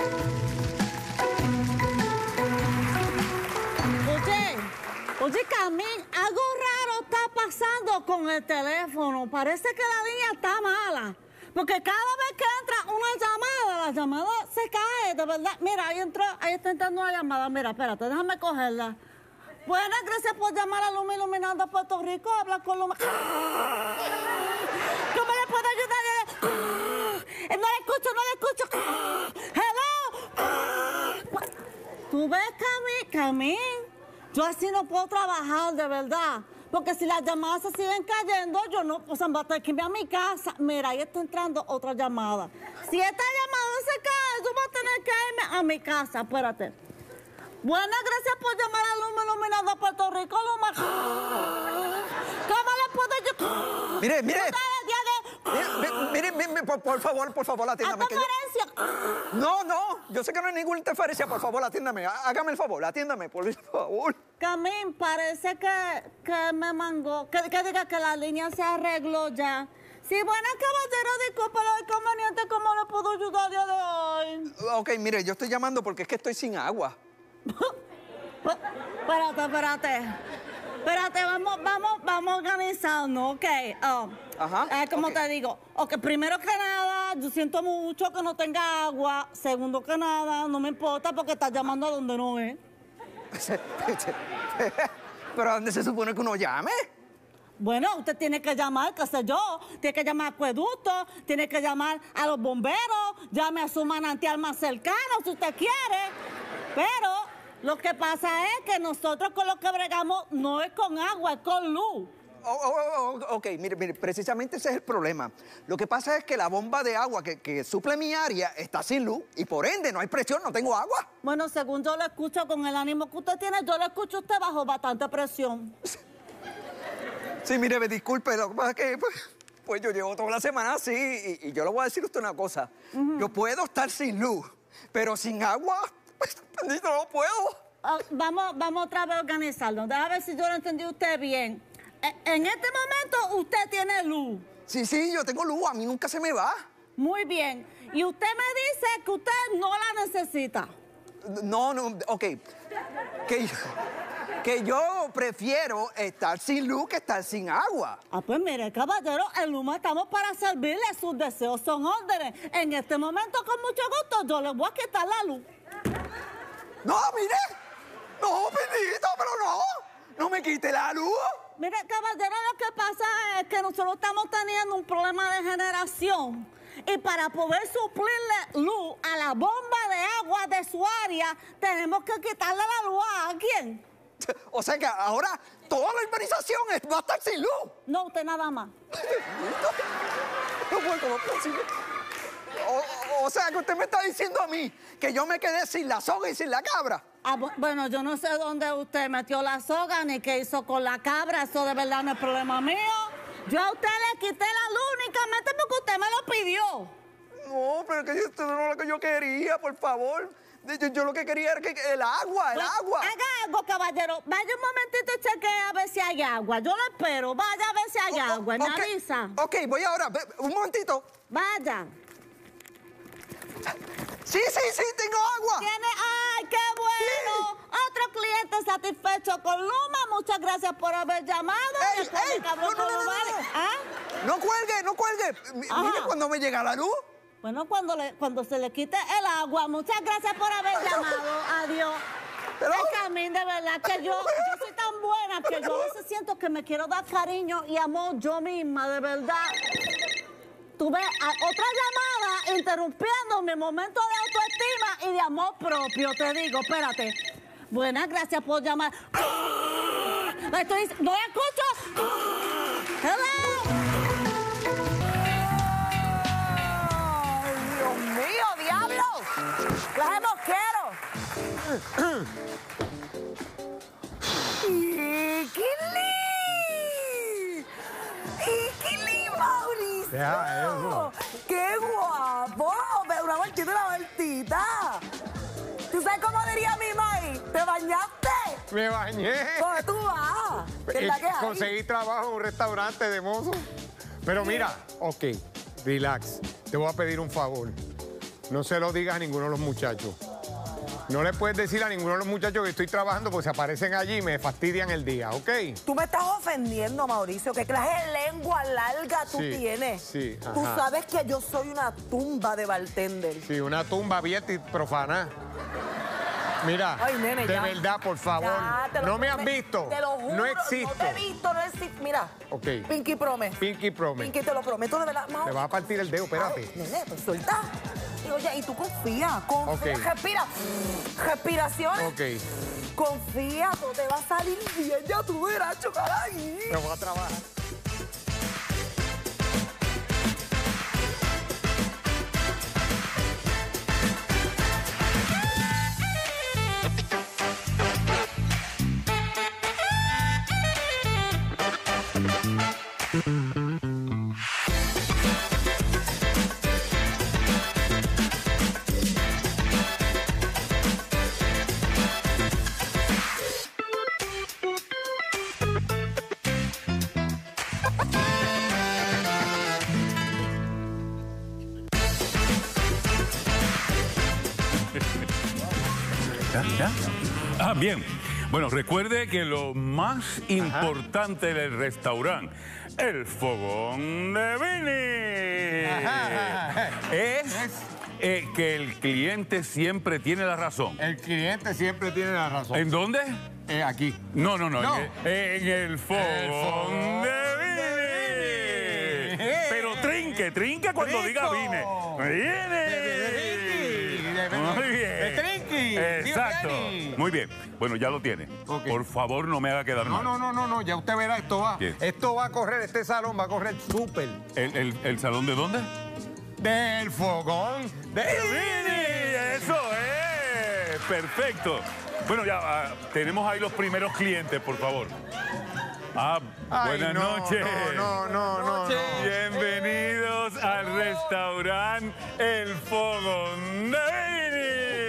Oye, Camín, algo raro está pasando con el teléfono. Parece que la línea está mala. Porque cada vez que entra una llamada, la llamada se cae, de verdad. Mira, ahí está entrando una llamada. Mira, espérate, déjame cogerla. Buenas, gracias por llamar a Luma Iluminando Puerto Rico. Habla con Luma. ¿Cómo le puedo ayudar? No le escucho. Hello. ¿Tú ves, Camín? Yo así no puedo trabajar, de verdad. Porque si las llamadas se siguen cayendo, yo no, voy a tener que irme a mi casa. Mira, ahí está entrando otra llamada. Si esta llamada se cae, yo voy a tener que irme a mi casa. Espérate. Buenas, gracias por llamar a Luma Iluminando Puerto Rico. Luma. ¿Cómo le puedo yo? Mire, por favor, atiéndame. No, yo sé que no hay ninguna interferencia, por favor, atiéndame. Hágame el favor, atiéndame, por favor. Camín, parece que me mangó, que diga que la línea se arregló ya. Sí, buenas, caballero, disculpe lo inconveniente, ¿cómo le puedo ayudar el día de hoy? Ok, mire, yo estoy llamando porque es que estoy sin agua. Espérate, vamos organizando, ok. Como te digo, primero que nada, yo siento mucho que no tenga agua. Segundo que nada, no me importa porque estás llamando a donde no es. ¿Pero a dónde se supone que uno llame? Bueno, usted tiene que llamar, qué sé yo, tiene que llamar a acueducto, tiene que llamar a los bomberos, llame a su manantial más cercano si usted quiere. Pero lo que pasa es que nosotros con lo que bregamos no es con agua, es con luz. Ok, mire, precisamente ese es el problema. Lo que pasa es que la bomba de agua que suple mi área está sin luz y por ende no hay presión, no tengo agua. Bueno, según yo lo escucho con el ánimo que usted tiene, yo lo escucho a usted bajo bastante presión. Sí, mire, me disculpe, lo que pasa es que pues yo llevo toda la semana así y yo le voy a decir a usted una cosa. Yo puedo estar sin luz, pero sin agua, pues no puedo. Vamos otra vez a organizarlo. Déjame ver si yo lo entendí usted bien. En este momento usted tiene luz. Sí, yo tengo luz, a mí nunca se me va. Muy bien. Y usted me dice que usted no la necesita. No, ok. Que yo prefiero estar sin luz que estar sin agua. Pues mire, caballero, en Luma estamos para servirle. Sus deseos son órdenes. En este momento, con mucho gusto, yo le voy a quitar la luz. No, mire. No, bendito, pero no. No me quite la luz. Mire, caballero, lo que pasa es que nosotros estamos teniendo un problema de generación. Y para poder suplirle luz a la bomba de agua de su área, tenemos que quitarle la luz a alguien. O sea que ahora toda la urbanización va a estar sin luz. No, usted nada más. No puedo, ¿cómo es posible? O sea que usted me está diciendo a mí que yo me quedé sin la soga y sin la cabra. Bueno, yo no sé dónde usted metió la soga ni qué hizo con la cabra. Eso de verdad no es problema mío. Yo a usted le quité la luz únicamente porque usted me lo pidió. No, pero que esto no es lo que yo quería, por favor. Yo lo que quería era que el agua, el agua. Haga algo, caballero. Vaya un momentito y chequee a ver si hay agua. Yo lo espero. Vaya a ver si hay agua. ¿Me avisa? Ok, voy ahora. Un momentito. Vaya. Sí, tengo agua. ¿Tiene? ¡Ay, qué bueno! Sí. Otro cliente satisfecho con Luma. Muchas gracias por haber llamado. No cuelgue. Mire cuando me llega la luz. Bueno, cuando se le quite el agua. Muchas gracias por haber llamado. Adiós. Es que a mí, de verdad, que yo soy tan buena que yo a veces siento que me quiero dar cariño y amor yo misma, de verdad. Tuve otra llamada interrumpiendo mi momento de autoestima y de amor propio, te digo. Espérate. Buenas, gracias por llamar. ¿No escucho? ¡Hello! ¡Dios mío, diablo! ¡Las de mosquero! ¡Iquili, Mauricio! Deja eso. ¡Qué guapo! Una vueltita. ¿Tú sabes cómo diría mi mãe? ¿Te bañaste? Me bañé. ¿Dónde tú vas? ¿Qué es la que hay? Conseguí trabajo en un restaurante de mozo. Pero mira, ok, relax. Te voy a pedir un favor. No se lo digas a ninguno de los muchachos. No le puedes decir a ninguno de los muchachos que estoy trabajando porque se aparecen allí y me fastidian el día, ¿ok? Tú me estás ofendiendo, Mauricio. ¿Qué clase de lengua larga tú tienes? Sí, ajá. Tú sabes que yo soy una tumba de bartender. Sí, una tumba abierta y profana. Mira, ay, nene, de ya. verdad, por favor, no me has visto. Te lo juro, no existo. No te he visto, no existe. Mira, Ok. Pinky Promise. Pinky Promise. Pinky, te lo prometo de verdad. Te vas a partir el dedo, espérate. Ay, nene, pues suelta. Y oye, y tú confía. Ok. Respira. Respiraciones. Ok. Confía, todo te va a salir bien. Ya tú verás, chocaray. Me voy a trabajar. ¿Ya? Ah, bien. Bueno, recuerde que lo más importante del restaurante, el fogón de Vini, es que el cliente siempre tiene la razón. El cliente siempre tiene la razón. ¿En dónde? Aquí. No. No. En el fogón de Vini. Pero trinque cuando diga Vini. Muy bien. Exacto. Muy bien. Bueno, ya lo tiene. Okay. Por favor, no me haga quedar mal. No. Ya usted verá, esto va. ¿Qué? Esto va a correr, este salón va a correr súper. ¿El salón de dónde? Del fogón de Vini. Eso es. Perfecto. Bueno, ya tenemos ahí los primeros clientes, por favor. Buenas noches. No. Bienvenidos al restaurante El Fogón de Vini.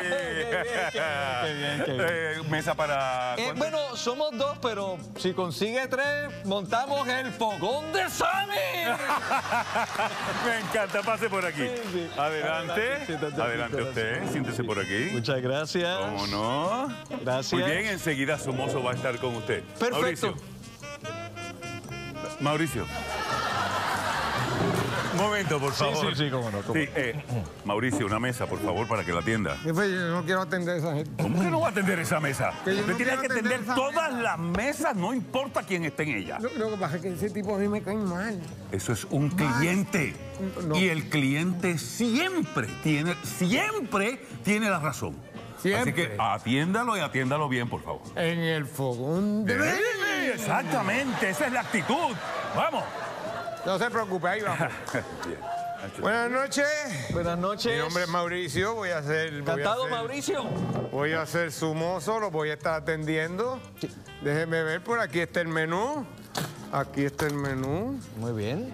Qué bien. Mesa para... Bueno, somos dos, pero si consigue 3, montamos el fogón de Sammy. Me encanta, pase por aquí. Sí. Adelante. Adelante usted, siéntese por aquí. Muchas gracias. ¿Cómo no? Gracias. Muy bien, enseguida su mozo va a estar con usted. Perfecto. Mauricio. Un momento, por favor. Sí, cómo no. Mauricio, una mesa, por favor, para que la atienda. Yo no quiero atender a esa gente. ¿Cómo que no va a atender esa mesa? Que yo Usted no tiene quiero que atender atender esa todas mesa. las mesas, no importa quién esté en ella. Lo que pasa es que ese tipo a mí me cae mal. Eso es un cliente. No. Y el cliente siempre tiene la razón. Siempre. Así que atiéndalo y atiéndalo bien, por favor. En el fogón de Sí, exactamente, esa es la actitud. Vamos. No se preocupe, ahí vamos. Bien. Buenas noches. Buenas noches. Mi nombre es Mauricio, voy a ser... Encantado, Mauricio. Voy a ser su mozo, lo voy a estar atendiendo. Déjeme ver, por aquí está el menú. Aquí está el menú. Muy bien.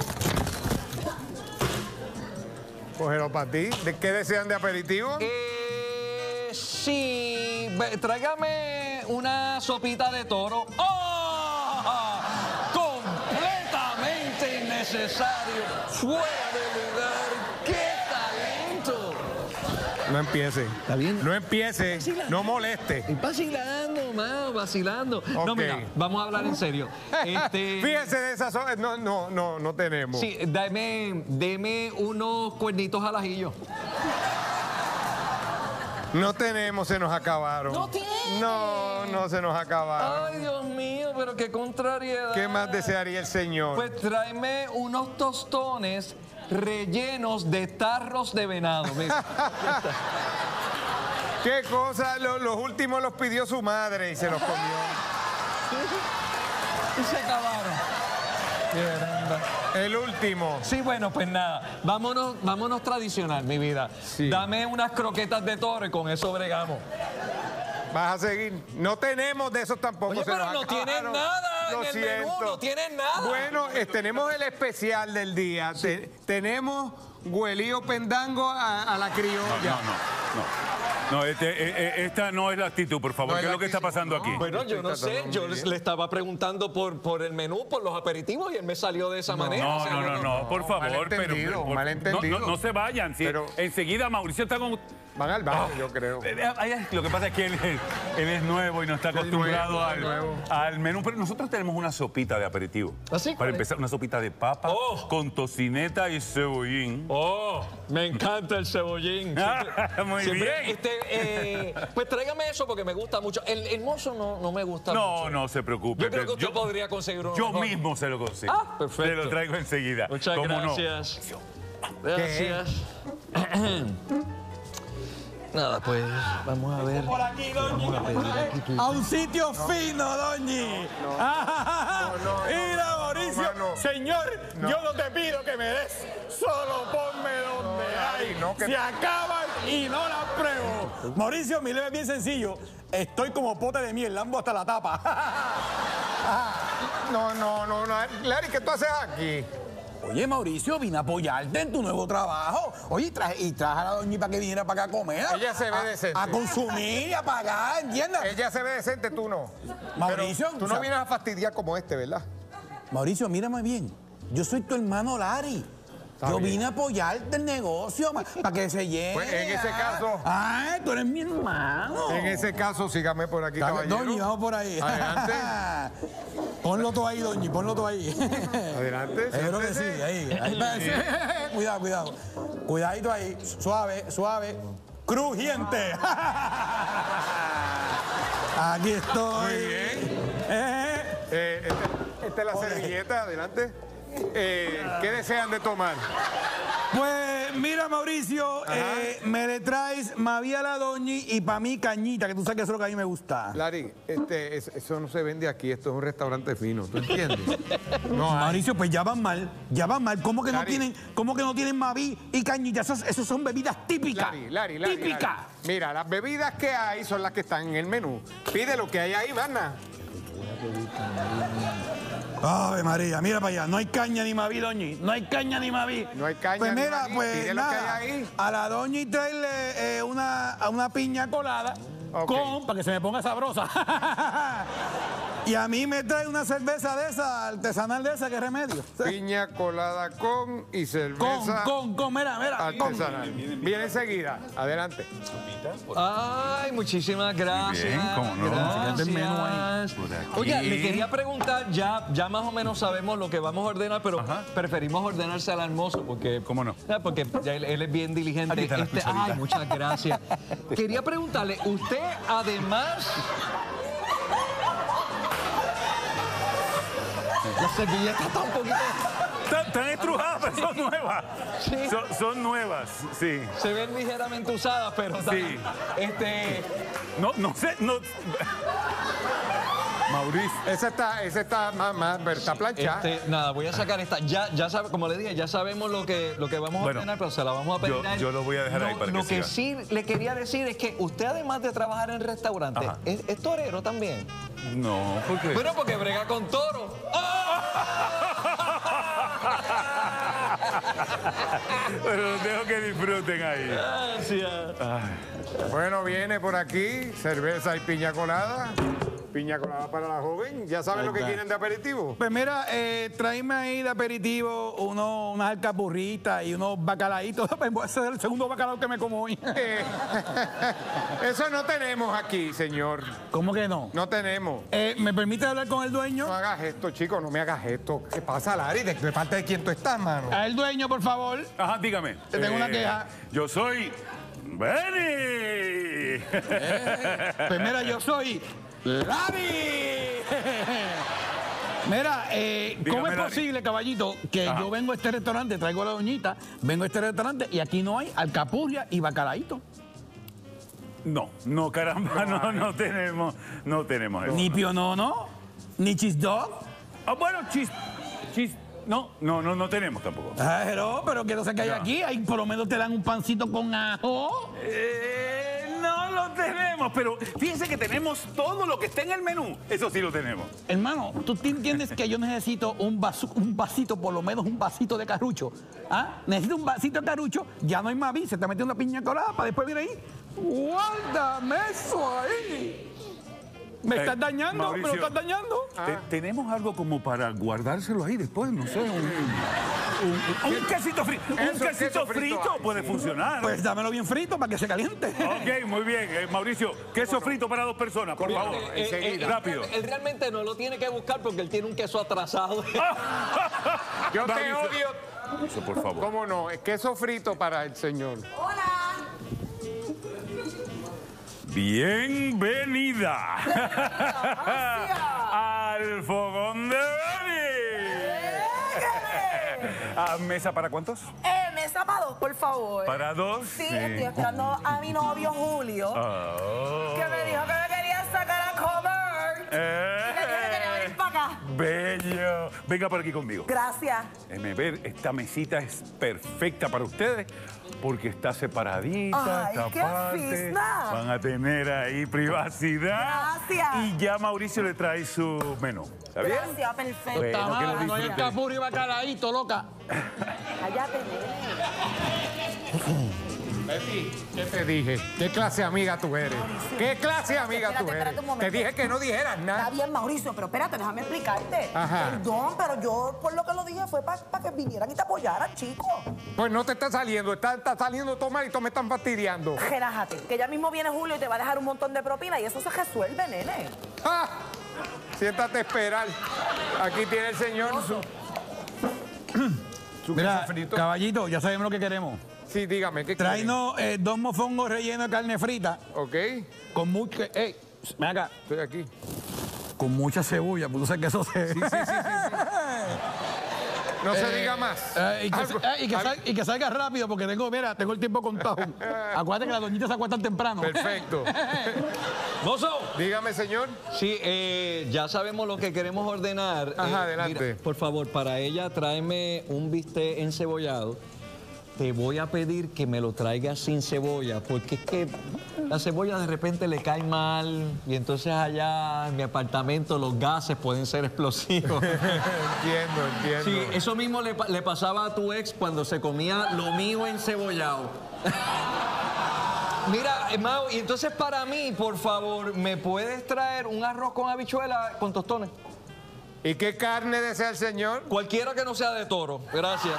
Cógelo para ti. ¿De qué desean de aperitivo? Sí, tráigame una sopita de toro. ¡Oh! Completamente innecesario. Fuera de lugar. ¡Qué talento! No empiece. ¿Está bien? No empiece. Vacilando. No moleste. Estoy vacilando, mano, vacilando. Ok. No, mira, vamos a hablar en serio. Fíjense de esas... No tenemos. Sí, deme unos cuernitos al ajillo. No tenemos, se nos acabaron. ¡No tiene! No se nos acabaron. Ay, Dios mío, pero qué contrariedad. ¿Qué más desearía el señor? Pues tráeme unos tostones rellenos de tarros de venado. Mira. ¿Qué cosa? Los últimos los pidió su madre y se los comió. Y se acabaron. El último. Sí, bueno, pues nada. Vámonos tradicional, mi vida. Sí. Dame unas croquetas de toro y con eso bregamos. Vas a seguir. No tenemos de esos tampoco. Oye, se pero nos no acabaron. tienen nada Lo en el siento. menú, no tienen nada. Bueno, tenemos el especial del día. Tenemos huelío pendango a la criolla. No, esta no es la actitud, por favor. ¿Qué es lo que está pasando aquí? Bueno, yo no sé, yo le estaba preguntando por el menú, por los aperitivos, y él me salió de esa manera. No, por favor. Malentendido. No se vayan. Enseguida Mauricio está con... Van al baño, yo creo. Lo que pasa es que él es nuevo y no está acostumbrado al menú, pero nosotros tenemos una sopita de aperitivo. ¿Así? Para empezar, una sopita de papa con tocineta y cebollín. ¡Oh! Me encanta el cebollín. Muy bien. Pues tráigame eso porque me gusta mucho. El mozo no me gusta mucho. No se preocupe. Yo creo que usted podría conseguir uno Yo mejor. mismo se lo consigo. Perfecto. Se lo traigo enseguida. Muchas ¿Cómo gracias. no? Gracias. Nada, pues vamos a ver. Por aquí, doñi. A un sitio fino, doñi. Mira, Mauricio. Señor, yo no te pido que me des. Solo ponme donde hay. Se acaban y no las pruebo. Mauricio, mi lema es bien sencillo. Estoy como pote de miel, lambo hasta la tapa. No. Larry, ¿qué tú haces aquí? Oye, Mauricio, vine a apoyarte en tu nuevo trabajo. Oye, traje a la doña para que viniera para acá a comer. Ella se ve decente. A consumir y a pagar, ¿entiendes? Ella se ve decente, tú no. Mauricio, Pero tú no vienes a fastidiar como este, ¿verdad? Mauricio, mírame bien. Yo soy tu hermano Larry. Yo vine a apoyarte el negocio para que se llene. Pues en ese caso... ¡Ay, tú eres mi hermano! En ese caso, sígame por aquí, caballero. Doñi, vamos por ahí. Adelante. Ponlo todo ahí, Doñi, ponlo todo ahí. Adelante. Seguro que sí, ahí. Cuidado. Cuidadito ahí. Suave. Crujiente. Aquí estoy. Muy bien. Esta es la servilleta, adelante. ¿Qué desean de tomar? Pues mira, Mauricio, me le traes Mavía la doñi y para mí cañita, que tú sabes que eso es lo que a mí me gusta. Larry, eso no se vende aquí, esto es un restaurante fino, ¿tú entiendes? Mauricio, pues ya van mal. ¿Cómo que no tienen Maví y cañita? Esas son bebidas típicas. Larry. Típicas. Mira, las bebidas que hay son las que están en el menú. Pide lo que hay ahí, mana. Ave María, mira para allá, no hay caña ni Maví, doñi, no hay caña ni Maví. No hay caña pues ni mira, Maví, pues pide lo que nada, hay ahí. a la doña y traerle una piña colada para que se me ponga sabrosa. Y a mí me trae una cerveza de esa, artesanal de esa, que remedio. Piña colada con y cerveza mira. artesanal. Viene enseguida, adelante. Ay, muchísimas gracias. Bien, ¿cómo no? Gracias. Por aquí. Oye, le quería preguntar, ya más o menos sabemos lo que vamos a ordenar, pero preferimos ordenarse al almuerzo porque... ¿Cómo no? Porque ya él es bien diligente. Aquí están las cucharitas. Ay, muchas gracias. Quería preguntarle, usted además... La servilleta está un poquito... Están estrujadas, pero son nuevas. Sí. Son nuevas, sí. Se ven ligeramente usadas, pero... Sí. No sé, Mauricio. Esa está más está planchada. Nada, voy a sacar esta. Ya sabe, como le dije, ya sabemos lo que vamos a ordenar, pero se la vamos a pedir. Yo lo voy a dejar ahí para Lo que que siga. sí le quería decir es que usted, además de trabajar en restaurante, ¿es torero también? No, ¿por qué? Bueno, porque brega con toro. ¡Oh! Pero los dejo que disfruten ahí. Gracias. Bueno, viene por aquí cerveza y piña colada. Piña colada para la joven. ¿Ya saben lo que quieren de aperitivo? Pues mira, tráeme ahí de aperitivo unas alcapurritas y unos bacalaitos. Ese es el segundo bacalao que me como hoy. Eso no tenemos aquí, señor. ¿Cómo que no? No tenemos. ¿Me permite hablar con el dueño? No hagas esto, chico, no me hagas esto. ¿Qué pasa, Larry? ¿De parte de quién tú estás, mano? A el dueño, por favor. Ajá, dígame. Te tengo una queja. Yo soy Benny. Pues mira, yo soy Larry. Mira, ¿cómo es posible, caballito, que yo vengo a este restaurante, traigo a la doñita, vengo a este restaurante y aquí no hay alcapurria y bacalaíto? No, caramba, no tenemos eso. Ni pionono, ni cheese dog. Bueno, cheese, no tenemos tampoco. Pero que no sé qué hay aquí, ahí por lo menos te dan un pancito con ajo. No lo tenemos, pero fíjense que tenemos todo lo que está en el menú. Eso sí lo tenemos. Hermano, ¿tú te entiendes que yo necesito un vasito, por lo menos un vasito de carrucho? ¿Ah? Necesito un vasito de carrucho, ya no hay más se te mete una piña colada para después venir ahí. Guárdame eso ahí. Me estás dañando, Mauricio, me lo estás dañando. Tenemos algo como para guardárselo ahí después, no sé, un quesito frito. Un quesito frito puede funcionar. Pues dámelo bien frito para que se caliente. Ok, muy bien. Mauricio, queso frito para 2 personas, por favor. Rápido. Él realmente no lo tiene que buscar porque él tiene un queso atrasado. Yo te Mauricio, odio. Eso, por favor. ¿Cómo no? Es queso frito para el señor. Hola. Bienvenida al fogón de Benny. ¿Mesa para cuántos? Mesa para 2, por favor. ¿Para 2? Sí, estoy esperando a mi novio Julio, que me dijo que me quería sacar a comer. Que quería venir para acá. Bello. Venga por aquí conmigo. Gracias. Déjenme ver, esta mesita es perfecta para ustedes porque está separadita, Ay, esta qué parte. fisna. Van a tener ahí privacidad. Gracias. Y ya Mauricio le trae su menú. ¿Está bien? Gracias, perfecto. Bueno, que lo No hay disfruten. alcapurria y bacalaíto, loca. Cállate, Betty, ¿qué te dije? ¿Qué clase de amiga tú eres? ¿Qué clase de amiga tú eres? Espérate un momento. Te dije que no dijeras nada. Está bien, Mauricio, pero espérate, déjame explicarte. Ajá. Perdón, pero yo por lo que lo dije fue para que vinieran y te apoyaran, chico. Pues no te está saliendo, está saliendo todo mal y todos me están fastidiando. Relájate, que ya mismo viene Julio y te va a dejar un montón de propina y eso se resuelve, nene. ¡Ah! Siéntate a esperar. Aquí tiene el señor su Mira, queso frito. caballito, ya sabemos lo que queremos. Sí, dígame, ¿qué Tráenos 2 mofongos rellenos de carne frita. Ok. Con mucho... ¡Ey! Ven acá. Estoy aquí. Con mucha cebolla, pues tú sabes que eso se... Sí. No se diga más. Y que salga rápido, porque tengo el tiempo contado. Acuérdate que las doñitas se acuestan temprano. Perfecto. ¡Mozo! Dígame, señor. Sí, ya sabemos lo que queremos ordenar. Ajá, adelante. Mira, por favor, para ella tráeme un bistec encebollado. Te voy a pedir que me lo traigas sin cebolla, porque es que la cebolla de repente le cae mal y entonces allá en mi apartamento los gases pueden ser explosivos. Entiendo. Sí, eso mismo le pasaba a tu ex cuando se comía lo mío encebollado. Mira, Mau, y entonces para mí, por favor, ¿me puedes traer un arroz con habichuela con tostones? ¿Y qué carne desea el señor? Cualquiera que no sea de toro. Gracias.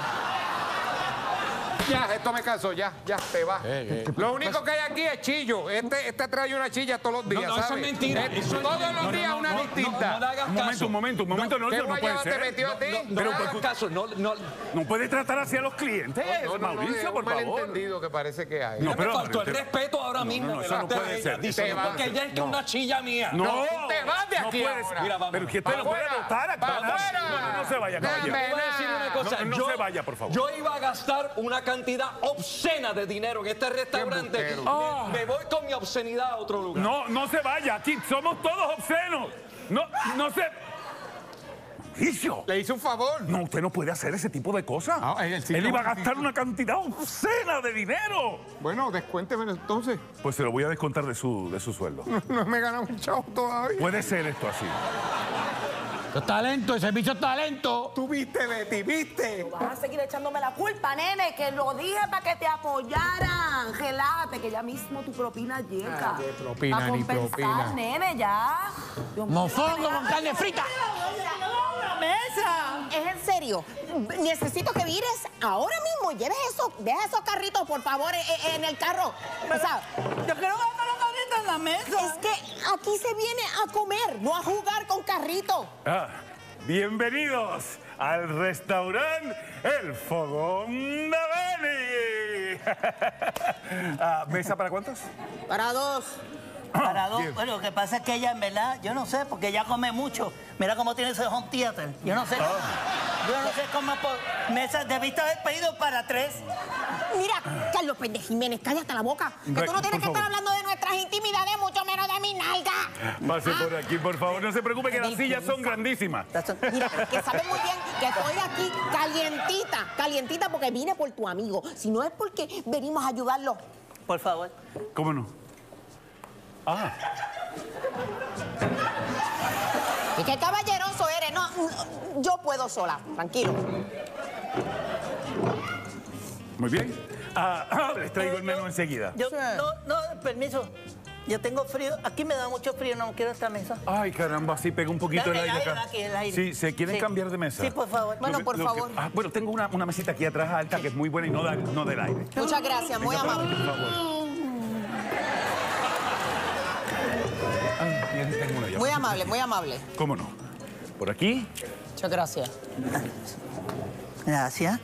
Ya, esto me cansó, ya, te va. Lo único que hay aquí es chillo. Este trae una chilla todos los días, No, ¿sabes? eso es mentira. Todos los días una distinta. No le hagas caso. Un momento, no, eso no puede te ser. metió a ti? No le hagas caso. No puede tratar así a los clientes, Mauricio, por favor. Es un malentendido que parece que hay. No, me faltó el respeto ahora mismo. No, eso no puede ser. Porque ella es que una chilla mía. No, te vas de aquí puede ser. ahora. Mira, vamos. Pero que usted no puede votar acá. No se vaya, caballero. Te voy a decir una cosa. No se vaya, por favor. Yo iba a gastar una cantidad obscena de dinero en este restaurante. Me voy con mi obscenidad a otro lugar. No se vaya. Aquí somos todos obscenos. No se... Mauricio. Le hice un favor. No, usted no puede hacer ese tipo de cosas. Él iba a gastar una cantidad obscena de dinero. Bueno, descuéntemelo entonces. Pues se lo voy a descontar de su sueldo. No me he ganado un chavo todavía. Puede ser esto así. Esto es talento, el servicio es talento. Tú viste, Betty, viste. No vas a seguir echándome la culpa, nene, que lo dije para que te apoyaran. Relájate, que ya mismo tu propina llega. Ay, qué propina, Pa' ni compensar, propina. nene, ya. Mofongo con carne frita. ¡Mesa! ¿Es en serio? Necesito que vires ahora mismo y lleves eso, deja esos carritos, por favor, en el carro. O sea, yo quiero ver los carritos en la mesa. Es que aquí se viene a comer, no a jugar con carritos. Bienvenidos al restaurante El Fogón de Beni. ¿Mesa para cuántos? Para 2. Para 2. Bueno, lo que pasa es que ella, en verdad, yo no sé, porque ella come mucho. Mira cómo tiene ese home theater. Yo no sé. Yo no sé cómo por mesa. Debiste haber pedido para 3. Mira, Carlos Pérez Jiménez, cállate la boca. Que tú no tienes que estar hablando de nuestras intimidades, mucho menos de mi nalga. Pase por aquí, por favor. No se preocupe que las sillas son grandísimas. Mira, que sabes muy bien que estoy aquí calientita porque vine por tu amigo. Si no es porque venimos a ayudarlo. Por favor. ¿Cómo no? Y qué caballeroso eres. No, yo puedo sola, tranquilo. Muy bien. Les traigo el menú enseguida. No, permiso. Yo tengo frío. Aquí me da mucho frío, no quiero esta mesa. Ay, caramba, sí pega un poquito el aire acá. El aire. Sí, ¿se quieren Sí. cambiar de mesa? Sí, por favor. Bueno, por favor. Bueno, tengo una mesita aquí atrás alta que es muy buena y no del aire. Muchas gracias, muy Venga, amable. por favor. Tengo una ya. Muy amable, muy amable. ¿Cómo no? Por aquí. Muchas gracias. Gracias.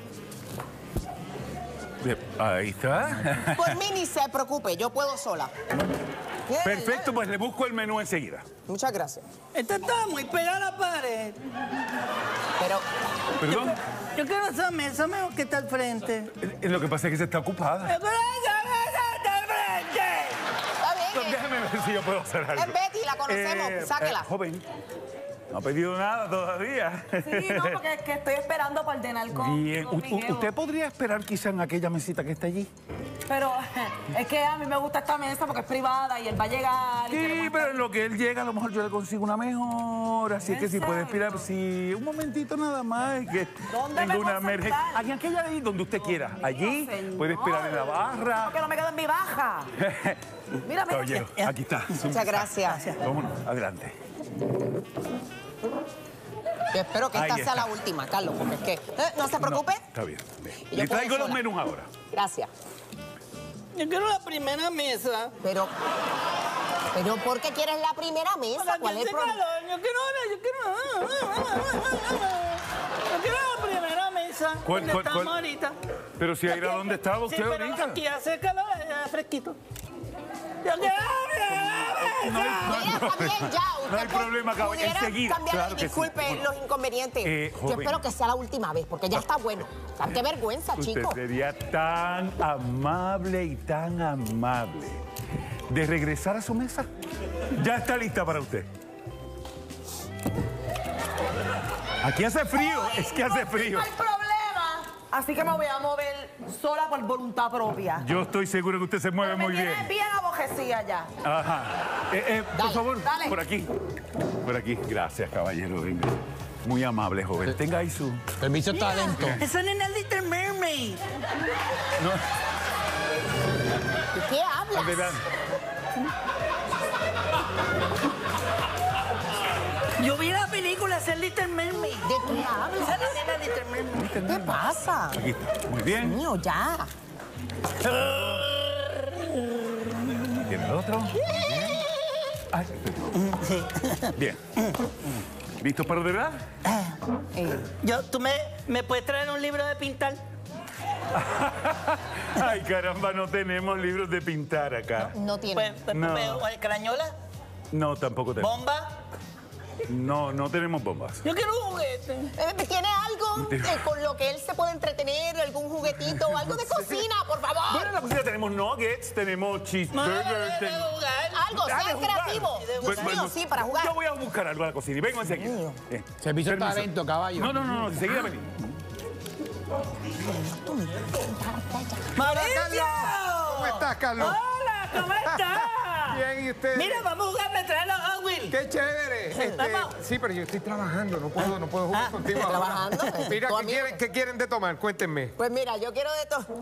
Ahí está. Por mí ni se preocupe, yo puedo sola. Perfecto, pues le busco el menú enseguida. Muchas gracias. Esta está muy pegada a la pared. Pero... ¿Perdón? Yo quiero esa mesa mejor que está al frente. Lo que pasa es que se está ocupada. ¡Esa mesa está al frente! Está bien. Déjame ver si yo puedo hacer algo. Es Betty, la conocemos, sáquela. Joven, no ha pedido nada todavía. Sí, no, porque es que estoy esperando para ordenar con Bien. ¿Usted podría esperar quizá en aquella mesita que está allí? Pero es que a mí me gusta esta mesa porque es privada y él va a llegar. Sí, pero en lo que él llega, a lo mejor yo le consigo una mejor. Así es que si puede esperar, sí, un momentito nada más. Que ¿Dónde me tengo voy una a emergencia. sentar? Aquí, aquella de ahí, donde usted quiera. Allí, puede esperar en la barra. Porque no me quedo en mi baja. Mira, Caballero, aquí está. Muchas gracias. Vámonos, adelante. Yo espero que esta Ahí sea la está. última, Carlos, porque es que... no se preocupe. Está bien. Y yo Le puedo traigo los sola. menús ahora. Gracias. Yo quiero la primera mesa. Pero ¿por qué quieres la primera mesa? ¿Cuál es el problema? Yo quiero la primera mesa. ¿Cuál, donde cuál, estamos cuál? ahorita. Pero si ahí era donde estaba usted Sí, pero ahorita. aquí hace calor, fresquito. Yo quiero la primera mesa. Mira, está bien, ya. No hay problema, caballero. pudiera Enseguida. cambiar, Claro que sí. disculpe Bueno. los inconvenientes. Yo joven. espero que sea la última vez, porque ya está bueno. O sea, qué vergüenza, Usted chico. sería tan amable y tan amable de regresar a su mesa. Ya está lista para usted. Aquí hace frío, es que hace frío. No hay problema. Así que me voy a mover sola por voluntad propia. Yo estoy seguro que usted se mueve muy bien. Me bien abojecida ya. Ajá. Por Dale, favor, dale. por aquí. Por aquí. Gracias, caballero. Venga. Muy amable, joven. Tenga ahí su... Permiso talento. Esa nena es Little Mermaid. No. ¿De qué hablas? Adelante. Yo vi la película, esa es Little Mermaid. ¿De qué hablas? Esa es la nena Little Mermaid. ¿Qué te pasa? Aquí está. Muy bien. Mío, ya. ¿Tiene el otro? Bien. Ay, bien. ¿Listos para ordenar? ¿Tú me puedes traer un libro de pintar? Ay, caramba, no tenemos libros de pintar acá. No tiene. No. ¿Crañola? No, tampoco tenemos. ¿Bomba? No, no tenemos bombas. Yo quiero un juguete. ¿Tiene algo con lo que él se puede entretener? ¿Algún juguetito o algo de cocina, por favor? Bueno, en la cocina tenemos nuggets, tenemos cheeseburgers. Algo, sea creativo. Dios mío, sí, para jugar. Yo voy a buscar algo a la cocina y vengo enseguida. Bien. Servicio de Permiso. talento, caballo. No, enseguida venimos. ¡Mauricio! ¿Cómo estás, Carlos? Hola, ¿cómo estás? bien, ¿y ustedes? Mira, vamos a jugar, me trae los Hot Wheels. ¡Qué chévere! Vamos. Sí, pero yo estoy trabajando, no puedo jugar contigo ahora. ¿Trabajando? Mira, ¿Tu ¿qué amigo? quieren, qué quieren de tomar? Cuéntenme. Pues mira, yo quiero de todo.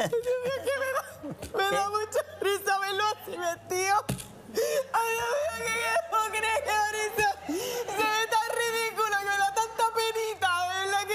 me da mucha risa verlo así vestido. Ay, Dios mío, ¿qué puedo creer que ahorita se ve tan ridículo que me da tanta penita, ¿verdad?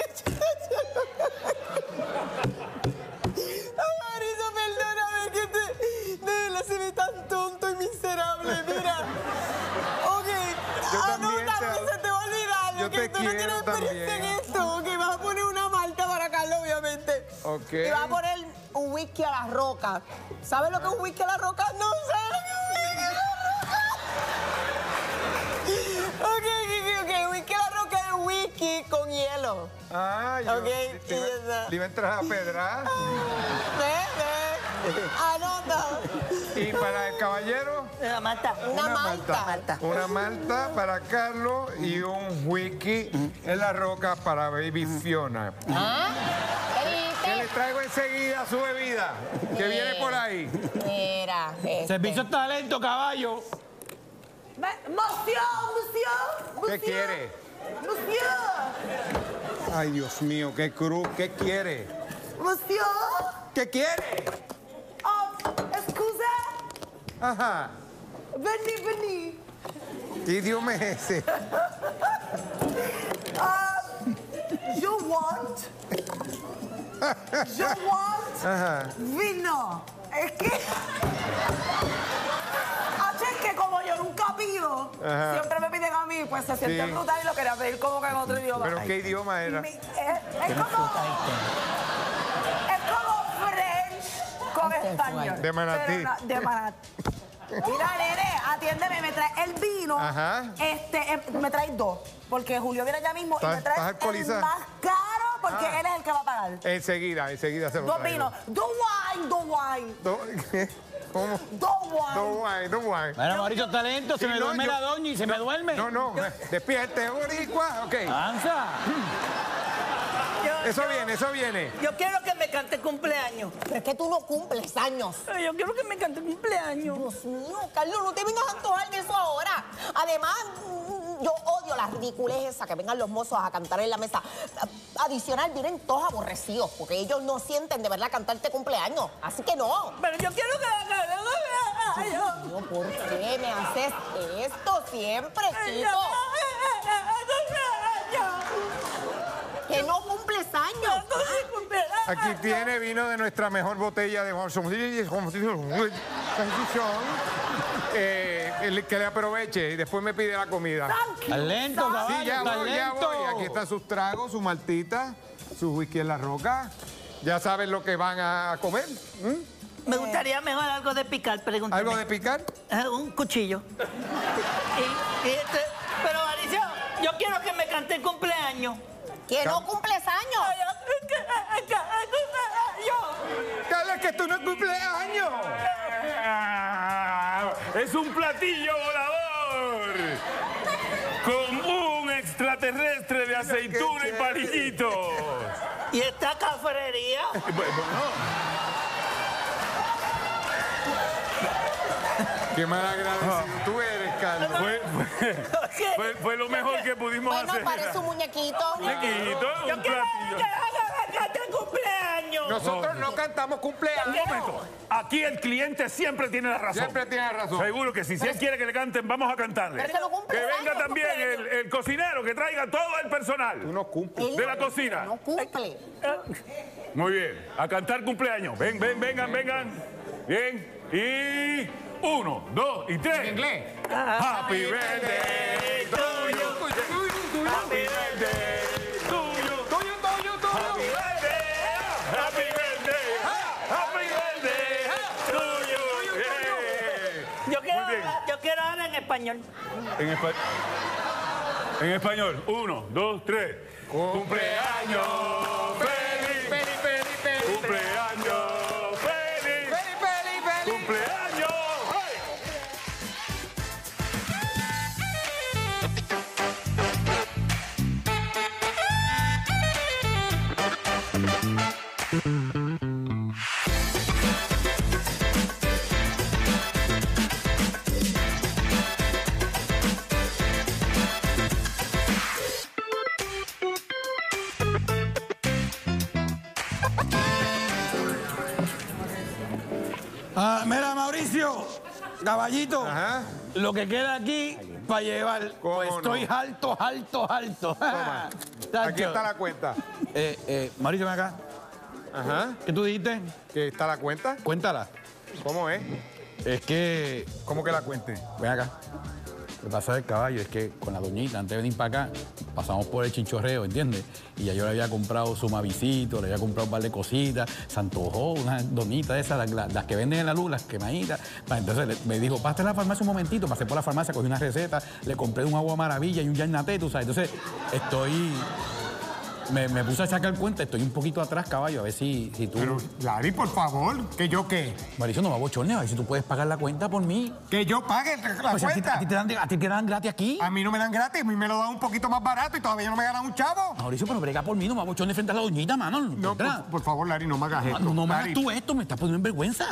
Ay, Marisa, perdóname, que de verdad se ve tan tonto y miserable, mira. Ok, anótame, se te va a olvidar. Yo te tú no quiero tienes experiencia en también. esto. Ok, vas a poner una malta para Carlos, obviamente. Ok. Y vas a poner un whisky a la roca. ¿Sabes lo que es un whisky a la roca? No sabes lo que es un whisky a la roca. Ok, whisky a la roca es whisky con hielo. Ah, yo Ok, y ya está. le iba a entrar a pedrar. Ve. Anota. ¿Y para el caballero? Una malta. Una malta. Una malta para Carlos y un whisky en la roca para Baby Fiona. Que le traigo enseguida su bebida, que viene por ahí. Mira. Servicio talento, caballo. Monsieur. ¿Qué quiere? Monsieur. Ay, Dios mío, qué cruz. ¿Qué quiere? Monsieur. ¿Qué quiere? Excuse. Ajá. Vení. ¿Qué idioma es ese? You want Ajá. vino. Es que... Es que como yo nunca pido, Ajá. siempre me piden a mí, pues se siente Sí. brutal y lo quería pedir como que en otro idioma. ¿Pero qué idioma era? Es como French con español. De Manatí. Pero no, de Manatí. Mira, nene, atiéndeme, me trae el vino. Ajá. Me trae dos, porque Julio viene ya mismo y me ¿Estás trae el alcoholizada? más caro, porque Ah. él es el que va a pagar. Enseguida se lo Dos traigo. vinos, dos wine. ¿Cómo? Dos wine. Dos wine. Bueno, Mauricio Talento, se Sí, me no, duerme yo- la doña y se me duerme. No, despierte, boricua. Ok. Avanza. Eso viene. Yo quiero que me cante cumpleaños. Pero es que tú no cumples años. Yo quiero que me cante cumpleaños. Dios mío, Carlos, no te vengas a antojar de eso ahora. Además, yo odio la ridiculez esa que vengan los mozos a cantar en la mesa. Adicional, vienen todos aborrecidos, porque ellos no sienten de verdad cantarte cumpleaños. Así que no. Pero yo quiero que me cante cumpleaños. No, ¿por qué me haces esto siempre, chico? Que no cumples años. Aquí tiene vino de nuestra mejor botella de que le aproveche y después me pide la comida. Talento, caballo, Sí, ya voy. talento. Aquí están sus tragos, su maltita, su whisky en la roca. Ya saben lo que van a comer. Me gustaría mejor algo de picar, pregúntame. ¿Algo de picar? Un cuchillo. Pero, Alicia, yo quiero que me cante el cumpleaños. Que no cumples años. Carlos, que tú no cumples años. Es un platillo volador con un extraterrestre de aceituna y palillitos. ¿Y esta cafrería? Qué mal agradecido tú eres, Carlos. Fue lo mejor que pudimos Bueno, hacer. parece un muñequito. Muñequito, un platillo. ¡Que cumpleaños! Nosotros no cantamos cumpleaños. Un momento. Aquí el cliente siempre tiene la razón. Siempre tiene razón. Seguro que sí. Si él quiere que le canten, vamos a cantarle. Pero que no cumple Que venga años, también el cocinero, que traiga todo el personal. Tú no cumples. De la cocina. No cumple. Muy bien. A cantar cumpleaños. Vengan. Bien. Y 1, 2 y 3. En inglés. Happy birthday to you. Happy birthday to you. Happy birthday. Happy birthday. Happy birthday to you. Yeah. Yo quiero hablar en español. En español. 1, 2, 3. Cumpleaños feliz. Cumpleaños feliz. Cumpleaños. Mira, Mauricio, caballito, lo que queda aquí para llevar, pues estoy alto. Toma, aquí está la cuenta. Mauricio, ven acá. Ajá. ¿Qué tú dijiste? ¿Que está la cuenta? Cuéntala. ¿Cómo es? Es que... ¿Cómo que la cuente? Ven acá. Lo que pasa del caballo es que con la doñita, antes de venir para acá, pasamos por el chinchorreo, ¿entiendes? Y ya yo le había comprado su mavicito, le había comprado un par de cositas, se antojó una donita esas, las que venden en la luz, las quemaditas. Entonces me dijo, pásate a la farmacia un momentito, pasé por la farmacia, cogí una receta, le compré un agua maravilla y un yarnaté, tú sabes. Entonces estoy... Me puse a sacar cuenta, estoy un poquito atrás, caballo, a ver si tú... Pero, Larry, por favor, ¿que yo qué? Mauricio, no me abochornes, a ver si tú puedes pagar la cuenta por mí. ¿Que yo pague la Pues cuenta? ¿A ti te dan gratis aquí? A mí no me dan gratis, a mí me lo dan un poquito más barato y todavía no me ganan un chavo. Mauricio, pero brega por mí, no me abochornes frente a la doñita, mano. No, por favor, Larry, no me hagas esto. No me hagas Larry. tú esto, me estás poniendo en vergüenza.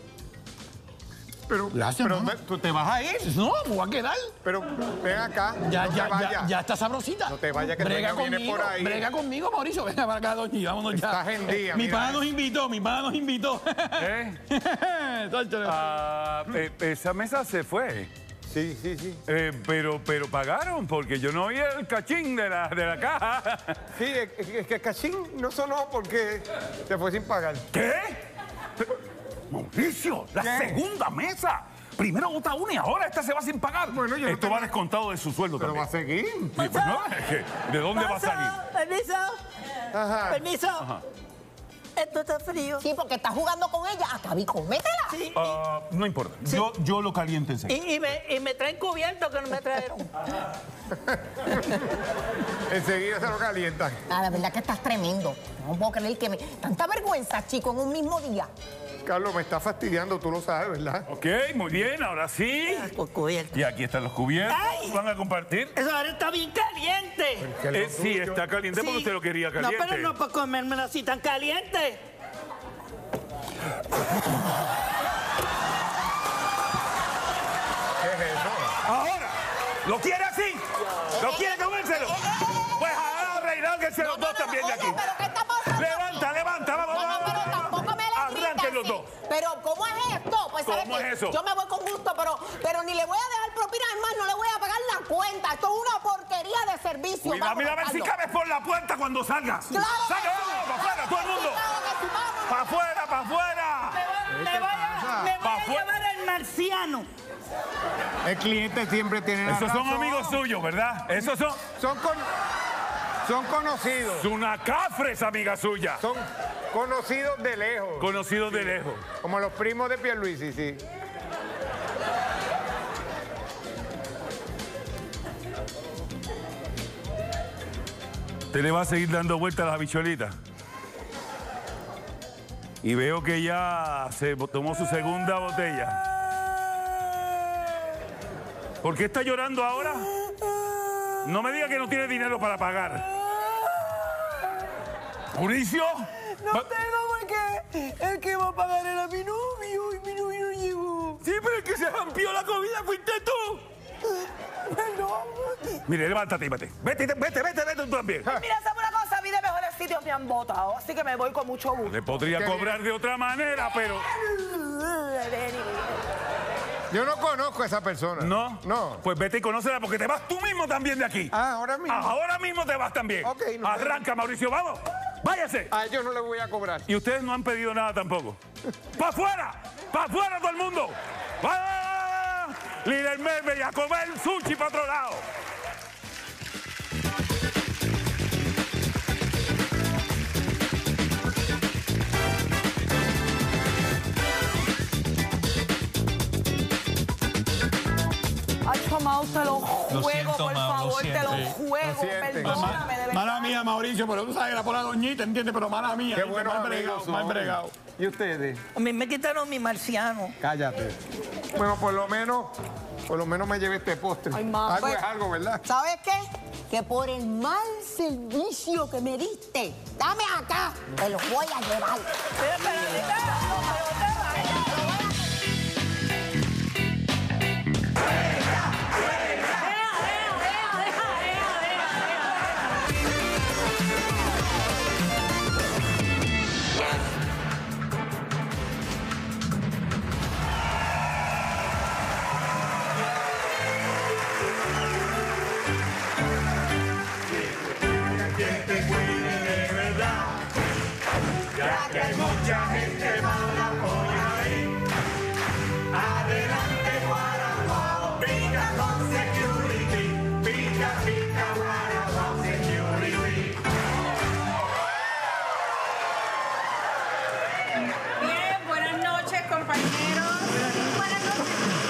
Pero, gracias, pero mamá. ¿tú te vas a ir? No, me voy a quedar. Pero ven acá, Ya está sabrosita. No te vayas, que brega el dueño viene por ahí. Brega conmigo, Mauricio. Venga para acá, doña, vámonos ya. Estás en día, Mi mira pana nos invitó. Esa mesa se fue. Sí. Pero pagaron, porque yo no oí el cachín de la caja. Sí, es que el cachín no sonó porque se fue sin pagar. ¿Qué? Mauricio, la segunda mesa. Primero vota una y ahora esta se va sin pagar. Bueno, yo Esto va descontado de su sueldo pero también. va a seguir. Sí, pues no, es que, ¿de dónde va a salir? Permiso. Ajá. Permiso. Ajá. Esto está frío. Sí, porque estás jugando con ella. Acabí, métela. Sí. No importa. Yo lo caliento enseguida. Y me traen cubierto que no me trajeron. Enseguida se lo calientan. La verdad que estás tremendo. No puedo creer que tanta vergüenza, chico, en un mismo día. Carlos, me está fastidiando, tú lo sabes, ¿verdad? Ok, muy bien, ahora sí. Cubierto. Y aquí están los cubiertos. Ay. ¿Van a compartir? Eso ahora está bien caliente. Sí, está caliente porque Sí. usted lo quería caliente. No, pero no para comérmelo así tan caliente. ¿Qué es eso? Ahora, ¿lo quiere así? ¿Lo quiere comérselo? Pues agarra y lárguense los dos también de aquí. ¿Pero qué está pasando? Levanta, vamos. Pero tampoco me la grites Arranquen los así. dos. Pero, ¿cómo es esto? Pues, ¿sabes ¿Cómo qué? es eso? Yo me voy con gusto, pero ni le voy a dejar propina. Es más, no le voy a pagar la cuenta. Esto es una porquería de servicio. Cuidado, mira a ver si Carlos. cabes por la puerta cuando salgas. ¡Claro que ¡Salga, sí! vamos, para afuera, todo el mundo! ¡Claro que sí, vamos! ¡Para afuera, para afuera! Me voy a llevar al marciano. El cliente siempre tiene la Esos son razón. amigos suyos, ¿verdad? Esos son... Son conocidos. Sunacafre es amiga suya. Son conocidos de lejos. Conocidos de lejos. Como los primos de Pierluisi, sí. Usted le va a seguir dando vueltas a las habichuelitas. Y veo que ya se tomó su segunda botella. ¿Por qué está llorando ahora? No me diga que no tiene dinero para pagar. ¿Mauricio? No tengo porque el que iba a pagar era mi novio y mi novio no llegó. Sí, pero el que se rompió la comida fuiste tú. Perdón. Mire, levántate y vete. Vete tú también. Mira, ¿sabes una cosa? A mí de mejores sitios me han botado, así que me voy con mucho gusto. Le podría cobrar de otra manera, pero... Yo no conozco a esa persona. ¿No? No. Pues vete y conócela porque te vas tú mismo también de aquí. Ah, ahora mismo. Ahora mismo te vas también. Ok, no. Arranca, Mauricio, vamos. Váyase. A ellos no les voy a cobrar. Y ustedes no han pedido nada tampoco. ¡Para afuera! ¡Para afuera todo el mundo! ¡Va! Líder Meme y a comer sushi para otro lado. Ay, Mau, te lo juego, siento, por Mau, lo favor, te lo siento. juego. Perdóname, de verdad. Mala mía, Mauricio, pero tú sabes, era por la doñita, ¿entiendes? Pero mala mía. Qué ¿viste? buenos Mal amigos bregado, son. mal bregado. ¿Y ustedes? A mí me quitaron mi marciano. Cállate. Bueno, por lo menos me llevé este postre. Ay, mamá. Algo es algo, ¿verdad? ¿Sabes qué? Que por el mal servicio que me diste, dame acá, te lo voy a llevar. mucha gente mala por ahí. Adelante, Guaraguao, pica con security, pica, pica, Guaraguao security. Bien, buenas noches, compañeros. Buenas noches.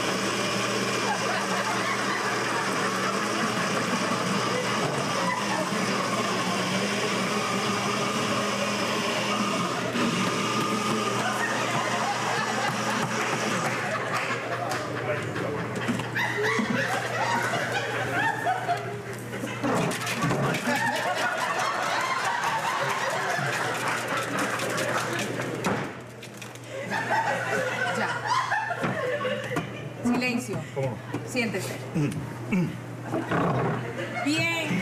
Ya. Silencio. ¿Cómo? Siéntese. Bien.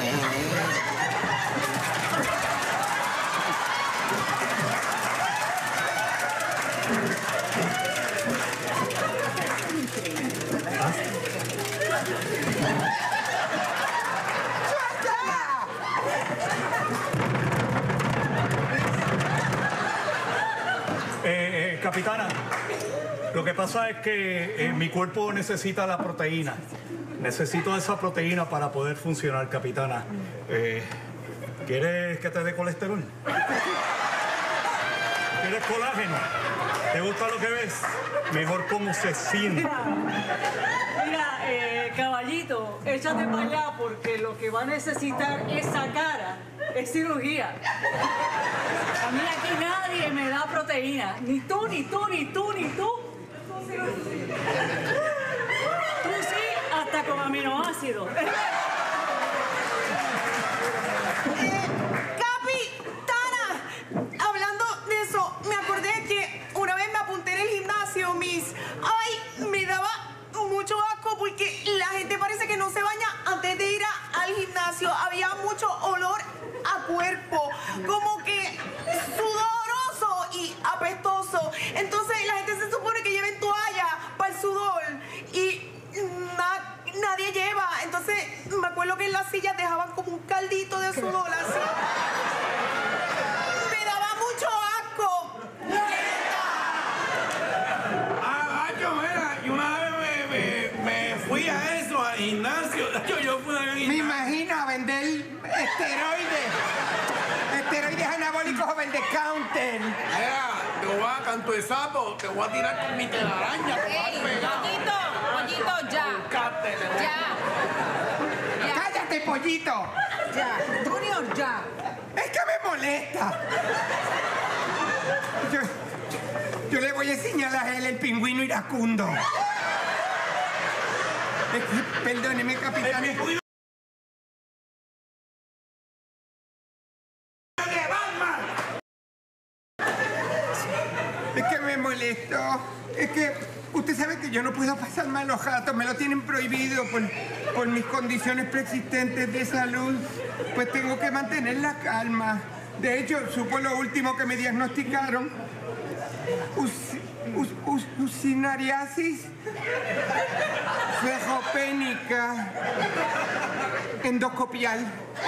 Capitana, lo que pasa es que mi cuerpo necesita la proteína. Necesito esa proteína para poder funcionar, capitana. ¿Quieres que te dé colesterol? ¿Quieres colágeno? ¿Te gusta lo que ves? Mejor como cecina. Mira, caballito, échate para allá porque lo que va a necesitar esa cara es cirugía. A mí aquí nadie me da proteína. Ni tú, ni tú, ni tú, ni tú. Tú sí, hasta con aminoácidos. Capitana, hablando de eso, me acordé que una vez me apunté en el gimnasio, Ay, me daba mucho asco porque la gente parece que no se baña antes de ir al gimnasio. Había mucho olor a cuerpo, como que sudoroso y apestoso. Entonces la gente se supone que lleven toalla para el sudor y nadie lleva. Entonces me acuerdo que en las sillas dejaban como un caldito de sudor así. Me daba mucho asco. Mira, yo una vez me fui a eso, al gimnasio. Yo fui al gimnasio. Me imagino a vender esteroides. Esteroides anabólicos over the counter. Mira, te voy a canto de sapo, te voy a tirar con mi telaraña. ¡Ey, pollito, ya! Ya. ¡Cállate, pollito! Ya. Junior, ya. Es que me molesta. Yo le voy a enseñar a él el pingüino iracundo. Perdóneme, capitán. Es que me molesto. Es que usted sabe que yo no puedo pasar malos ratos. Me lo tienen prohibido por mis condiciones preexistentes de salud. Pues tengo que mantener la calma. De hecho, supo lo último que me diagnosticaron. Usinariasis ferropénica endoscopial.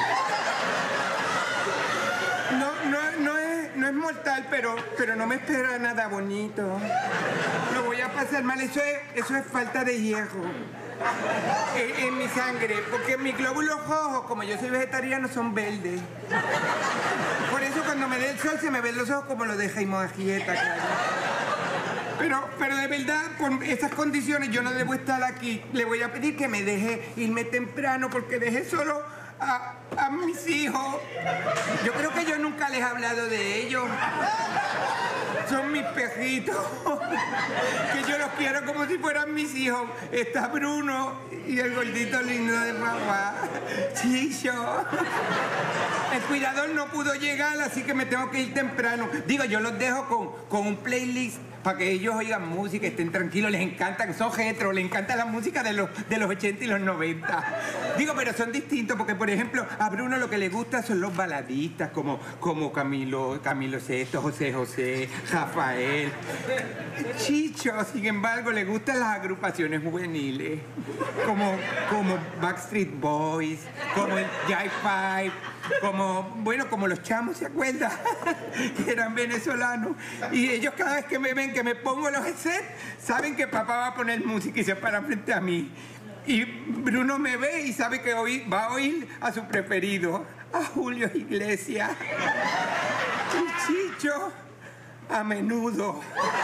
No es mortal, pero no me espera nada bonito. Lo voy a pasar mal. Eso es falta de hierro en mi sangre, porque mis glóbulos rojos, como yo soy vegetariano, son verdes. Por eso cuando me dé el sol se me ven los ojos como los de Jaime Agieta, claro. Pero de verdad, con esas condiciones yo no debo estar aquí. Le voy a pedir que me deje irme temprano porque dejé solo a mis hijos. Yo creo que yo nunca les he hablado de ellos. Son mis perritos, que yo los quiero como si fueran mis hijos. Está Bruno y el gordito lindo de papá, Chicho. El cuidador no pudo llegar, así que me tengo que ir temprano. Digo, yo los dejo con un playlist para que ellos oigan música, estén tranquilos, les encantan, son retro, les encanta la música de los 80 y los 90. Digo, pero son distintos porque, por ejemplo, a Bruno lo que le gusta son los baladistas como Camilo Sesto, José José, Rafael. Chicho, sin embargo, le gustan las agrupaciones juveniles, como Backstreet Boys, como el Jive Five, como los Chamos, ¿se acuerdan? Que eran venezolanos. Y ellos cada vez que me ven que me pongo los headsets, saben que papá va a poner música y se paran frente a mí. Y Bruno me ve y sabe que va a oír a su preferido, a Julio Iglesias. Y Chicho, a menudo.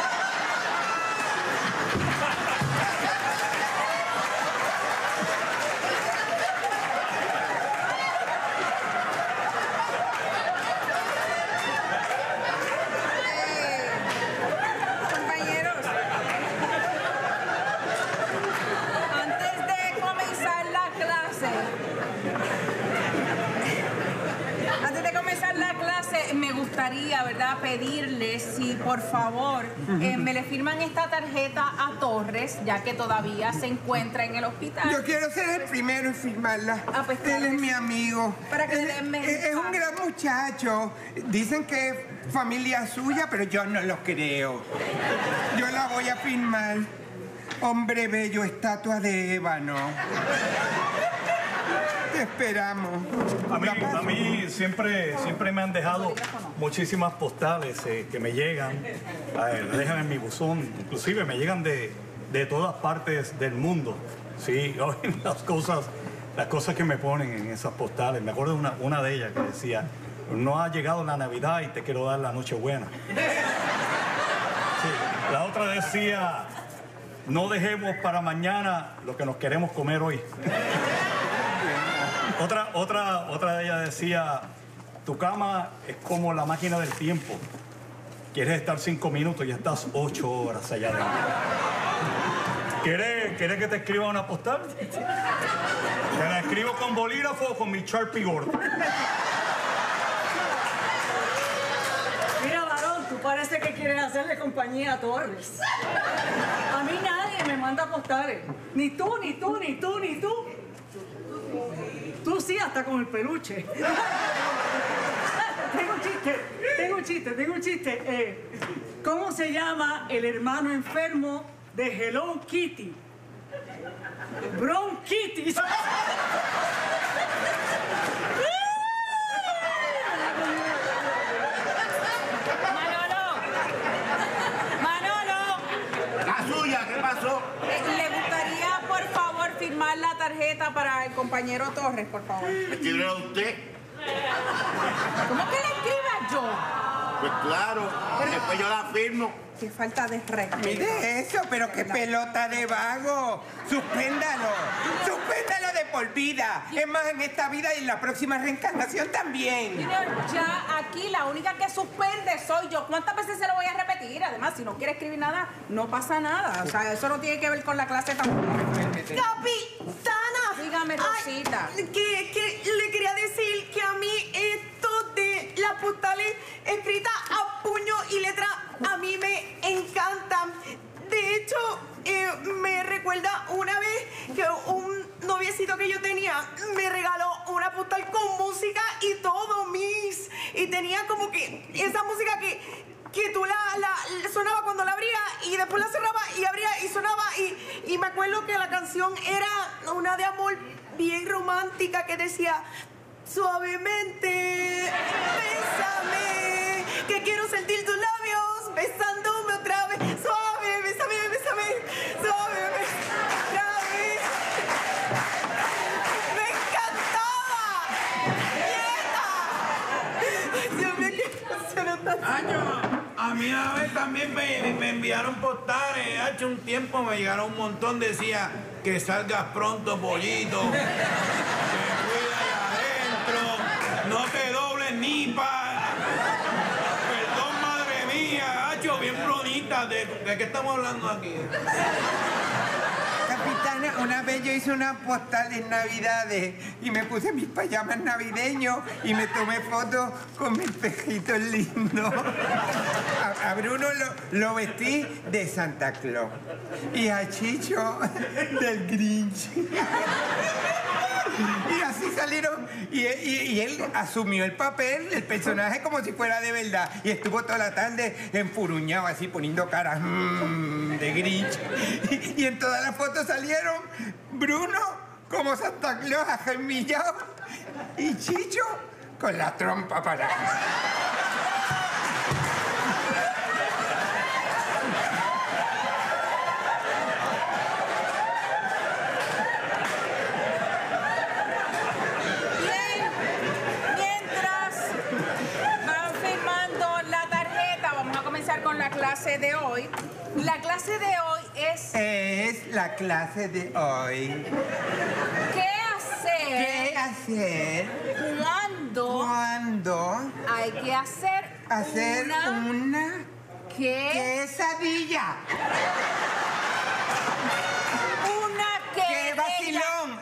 ¿Verdad? Pedirles si por favor me le firman esta tarjeta a Torres, ya que todavía se encuentra en el hospital. Yo quiero ser el primero en firmarla. Pues, él es mi amigo. Para que le den es un gran muchacho. Dicen que es familia suya, pero yo no lo creo. Yo la voy a firmar. Hombre bello, estatua de ébano. Te esperamos. A mí siempre me han dejado muchísimas postales que me llegan, las dejan en mi buzón, inclusive me llegan de todas partes del mundo. Sí, las cosas que me ponen en esas postales. Me acuerdo de una de ellas que decía: no ha llegado la Navidad y te quiero dar la Nochebuena. Sí, la otra decía: no dejemos para mañana lo que nos queremos comer hoy. Otra de ellas decía: tu cama es como la máquina del tiempo. Quieres estar 5 minutos y estás 8 horas allá adentro. ¿Quieres que te escriba una postal? ¿Te la escribo con bolígrafo o con mi Sharpie gordo? Mira, varón, tú parece que quieres hacerle compañía a Torres. A mí nadie me manda postales. Ni tú, ni tú, ni tú, ni tú. Tú sí, hasta con el peluche. Tengo un chiste. ¿Cómo se llama el hermano enfermo de Hello Kitty? Bronquitis. Manolo. La suya, ¿qué pasó? ¿Le gustaría, por favor, firmar la tarjeta para el compañero Torres, por favor? ¿Escribe a usted? ¿Cómo que le escriba yo? Pues claro, después yo la firmo. Qué falta de respeto. Mire eso, pero qué pelota de vago. Suspéndalo. Suspéndalo de por vida. Es más, en esta vida y en la próxima reencarnación también. Junior, ya aquí la única que suspende soy yo. ¿Cuántas veces se lo voy a repetir? Además, si no quiere escribir nada, no pasa nada. O sea, eso no tiene que ver con la clase tampoco. ¡Capitana! Dígame, Rosita. Que le quería decir que a mí esto de las postales escritas a puño y letra a mí me encantan. De hecho, me recuerda una vez que un noviecito que yo tenía me regaló una postal con música y todo, Miss. Y tenía como que esa música que tú la sonaba cuando la abría y después la cerraba y abría y sonaba. Y me acuerdo que la canción era una de amor bien romántica que decía: suavemente, bésame, que quiero sentir tus labios besándome otra vez. Suave, bésame, bésame, suave, otra vez. ¡Me encantaba! ¡Nieta! Dios mío, qué canción tan... A mí una vez también me enviaron postales. Hace un tiempo me llegaron un montón. Decía: que salgas pronto, pollito. Que cuida allá adentro. No te dobles ni pa. Perdón, madre mía. Hacho, bien bonita. ¿De qué estamos hablando aquí? Capitana, una vez yo hice una postal en Navidades y me puse mis payamas navideños y me tomé fotos con mis pejitos lindos. A Bruno lo vestí de Santa Claus y a Chicho del Grinch. Y así salieron y él asumió el papel, el personaje como si fuera de verdad. Y estuvo toda la tarde enfurruñado así, poniendo caras de Grinch. Y en todas las fotos salieron Bruno como Santa Claus agemillado y Chicho con la trompa para acá. Con la clase de hoy. La clase de hoy es la clase de hoy. ¿Qué hacer? ¿Qué hacer? Cuando hay que hacer una quesadilla. Una querella. ¡Qué vacilón!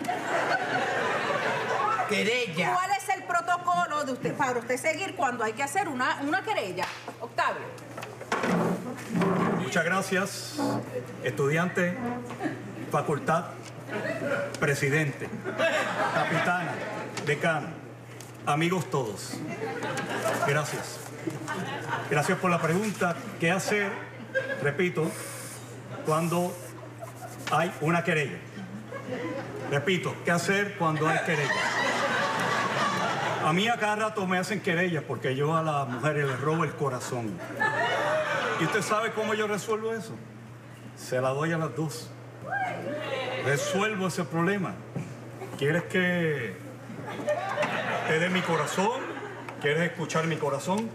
Querella. ¿Cuál es el protocolo de usted para usted seguir cuando hay que hacer una querella? Octavio. Muchas gracias, estudiante, facultad, presidente, capitana, decano, amigos todos. Gracias. Gracias por la pregunta. ¿Qué hacer? Repito, cuando hay una querella. Repito, ¿qué hacer cuando hay querella? A mí a cada rato me hacen querellas porque yo a las mujeres les robo el corazón. ¿Y usted sabe cómo yo resuelvo eso? Se la doy a las dos. Resuelvo ese problema. ¿Quieres que te dé mi corazón? ¿Quieres escuchar mi corazón?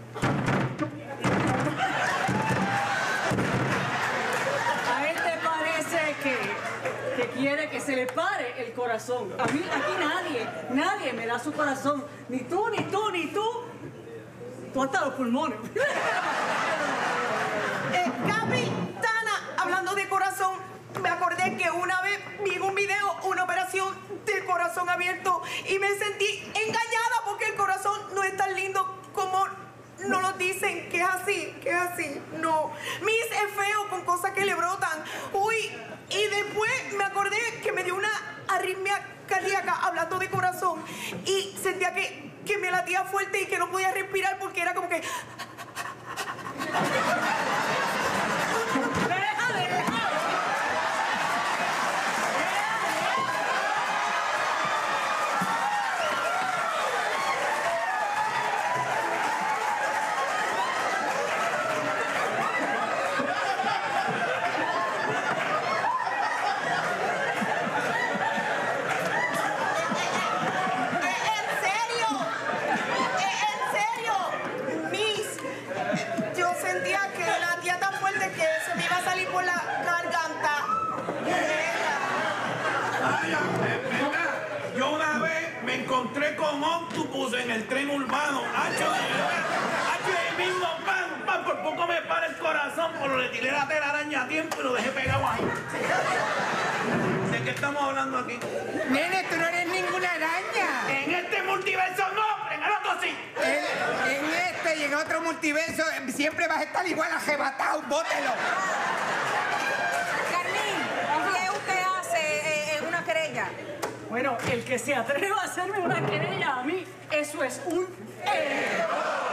A él te parece que quiere que se le pare el corazón. A mí, aquí nadie me da su corazón. Ni tú, ni tú, ni tú. Tú hasta los pulmones. Capitana, hablando de corazón, me acordé que una vez vi en un video una operación de corazón abierto y me sentí engañada porque el corazón no es tan lindo como nos lo dicen, que es así, no. Mis es feo con cosas que le brotan. Uy, y después me acordé que me dio una arritmia cardíaca hablando de corazón y sentía que me latía fuerte y que no podía respirar porque era como que... Encontré con Octopus en el tren urbano. Hacho, ahí mismo, pam, por poco me para el corazón, pero le tiré la telaraña a tiempo y lo dejé pegado ahí. ¿De qué estamos hablando aquí? Nene, tú no eres ninguna araña. En este multiverso no, pero en el otro sí. En este y en otro multiverso siempre vas a estar igual arrebatado, bótelo. Carlín, ¿qué usted hace en una querella? Bueno, el que se atreva a hacerme una querella a mí, eso es un error.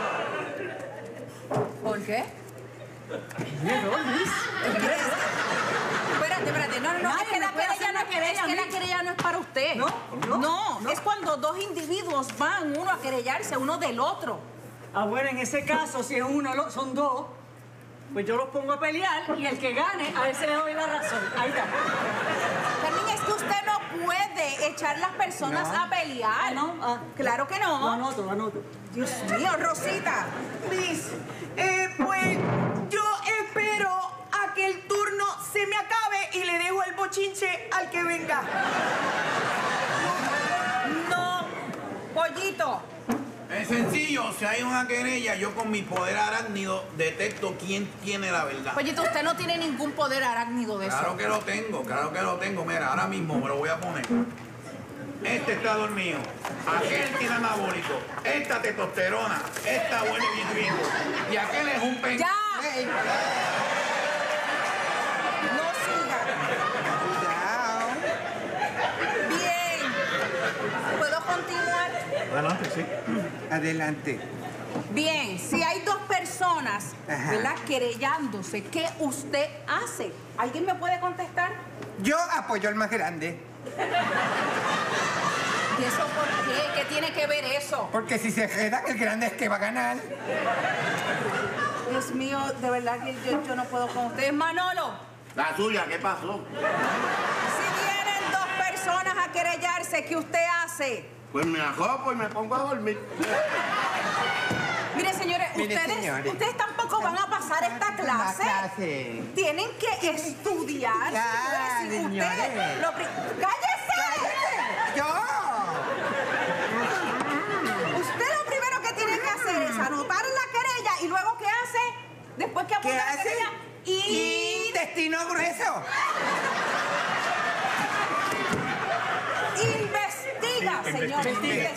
¿Por qué? Un error, Luis. Espérate. No. Es que la querella no es para usted. No. Es cuando dos individuos van uno a querellarse uno del otro. Ah, bueno, en ese caso, si es uno, son dos, pues yo los pongo a pelear y el que gane, a ese le doy la razón. Ahí está. Carmen, es que usted no puede echar las personas a pelear. ¿No? Claro que no. Lo anoto. Dios mío, Rosita. Miss, pues yo espero a que el turno se me acabe y le dejo el bochinche al que venga. No, Pollito. Es sencillo, si hay una querella, yo con mi poder arácnido detecto quién tiene la verdad. Pollito, usted no tiene ningún poder arácnido de eso. Claro que lo tengo. Mira, ahora mismo me lo voy a poner. Este está dormido, aquel tiene anabólico, esta testosterona, esta huele bien, y aquel es un pen... ¡Ya! Hey. No siga. Cuidado. Bien. ¿Puedo Adelante, sí. Adelante. Bien, si hay dos personas, Ajá. ¿verdad?, querellándose, ¿qué usted hace? ¿Alguien me puede contestar? Yo apoyo al más grande. ¿Y eso por qué? ¿Qué tiene que ver eso? Porque si se queda, el grande es que va a ganar. Dios mío, de verdad que yo no puedo con ustedes. Manolo, La suya, ¿qué pasó? si vienen dos personas a querellarse, ¿qué usted hace? Pues me ajopo y me pongo a dormir. Mire, señores, Mire, señores. ustedes tampoco van a pasar esta clase. clase. Tienen que estudiar. Ya, señores, si señores. usted ¡cállese! ¡Yo! Usted lo primero que tiene que hacer es anotar la querella y luego ¿qué hace? Después que apunta ¿Qué la hace? querella Intestino grueso. investiga, señores.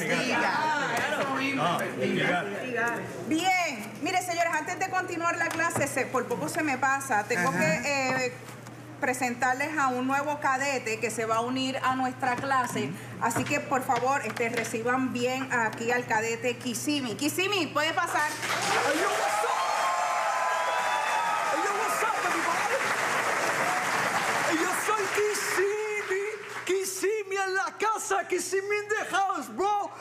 Bien, mire, señores, antes de continuar la clase, por poco se me pasa, tengo que presentarles a un nuevo cadete que se va a unir a nuestra clase. Así que, por favor, reciban bien aquí al cadete Kisimi. Kisimi, ¿puede pasar? Yo soy Kisimi en la casa, Kisimi in the house, bro.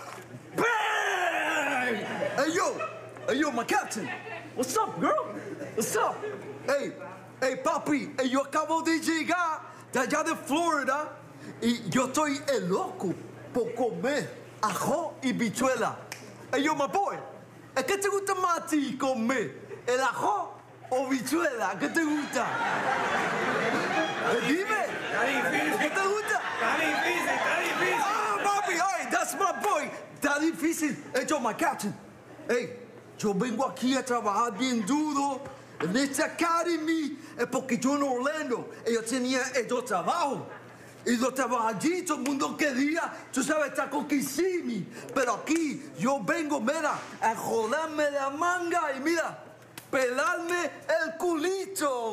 Bang! Hey yo, my captain. What's up, girl? What's up? Hey, papi, yo acabo de llegar de allá de Florida y yo estoy loco por comer ajo y bichuela. Hey yo, my boy, ¿qué te gusta más a ti comer? ¿El ajo o bichuela? ¿Qué te gusta? Dime. ¿Qué te gusta? Está difícil. Ah, papi, hey, that's my boy. Está difícil. Hey, yo, my captain. Hey, yo vengo aquí a trabajar bien duro en esta academy porque yo en Orlando, yo tenía dos trabajos. Y los trabajos allí, todo el mundo quería, tú sabes, estar con Kisimi. Pero aquí yo vengo, mira, a joderme la manga y mira, pelarme el culito.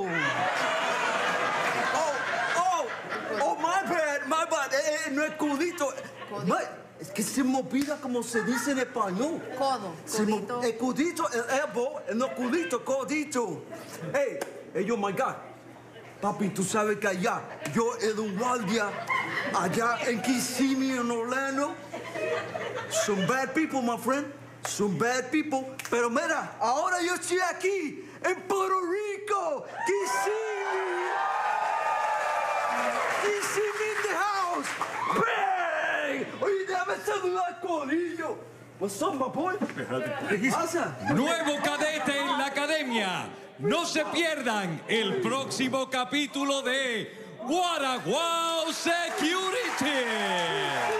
Oh, my bad. No es culito. Es que se me olvida cómo se dice en español. Codo, codito. El codito, el elbow, no culito, codito. Hey, yo, my God. Papi, tú sabes que allá, yo era un guardia, allá en Kissimmee, en Orlando. Some bad people, my friend. Some bad people. Pero mira, ahora yo estoy aquí, en Puerto Rico. Kissimmee. Kissimmee in the house. Bang! Oye, déjame saludar, Corillo. What's up, my boy? ¿Qué pasa? Nuevo cadete en la academia. No se pierdan el próximo capítulo de What a Wow Security.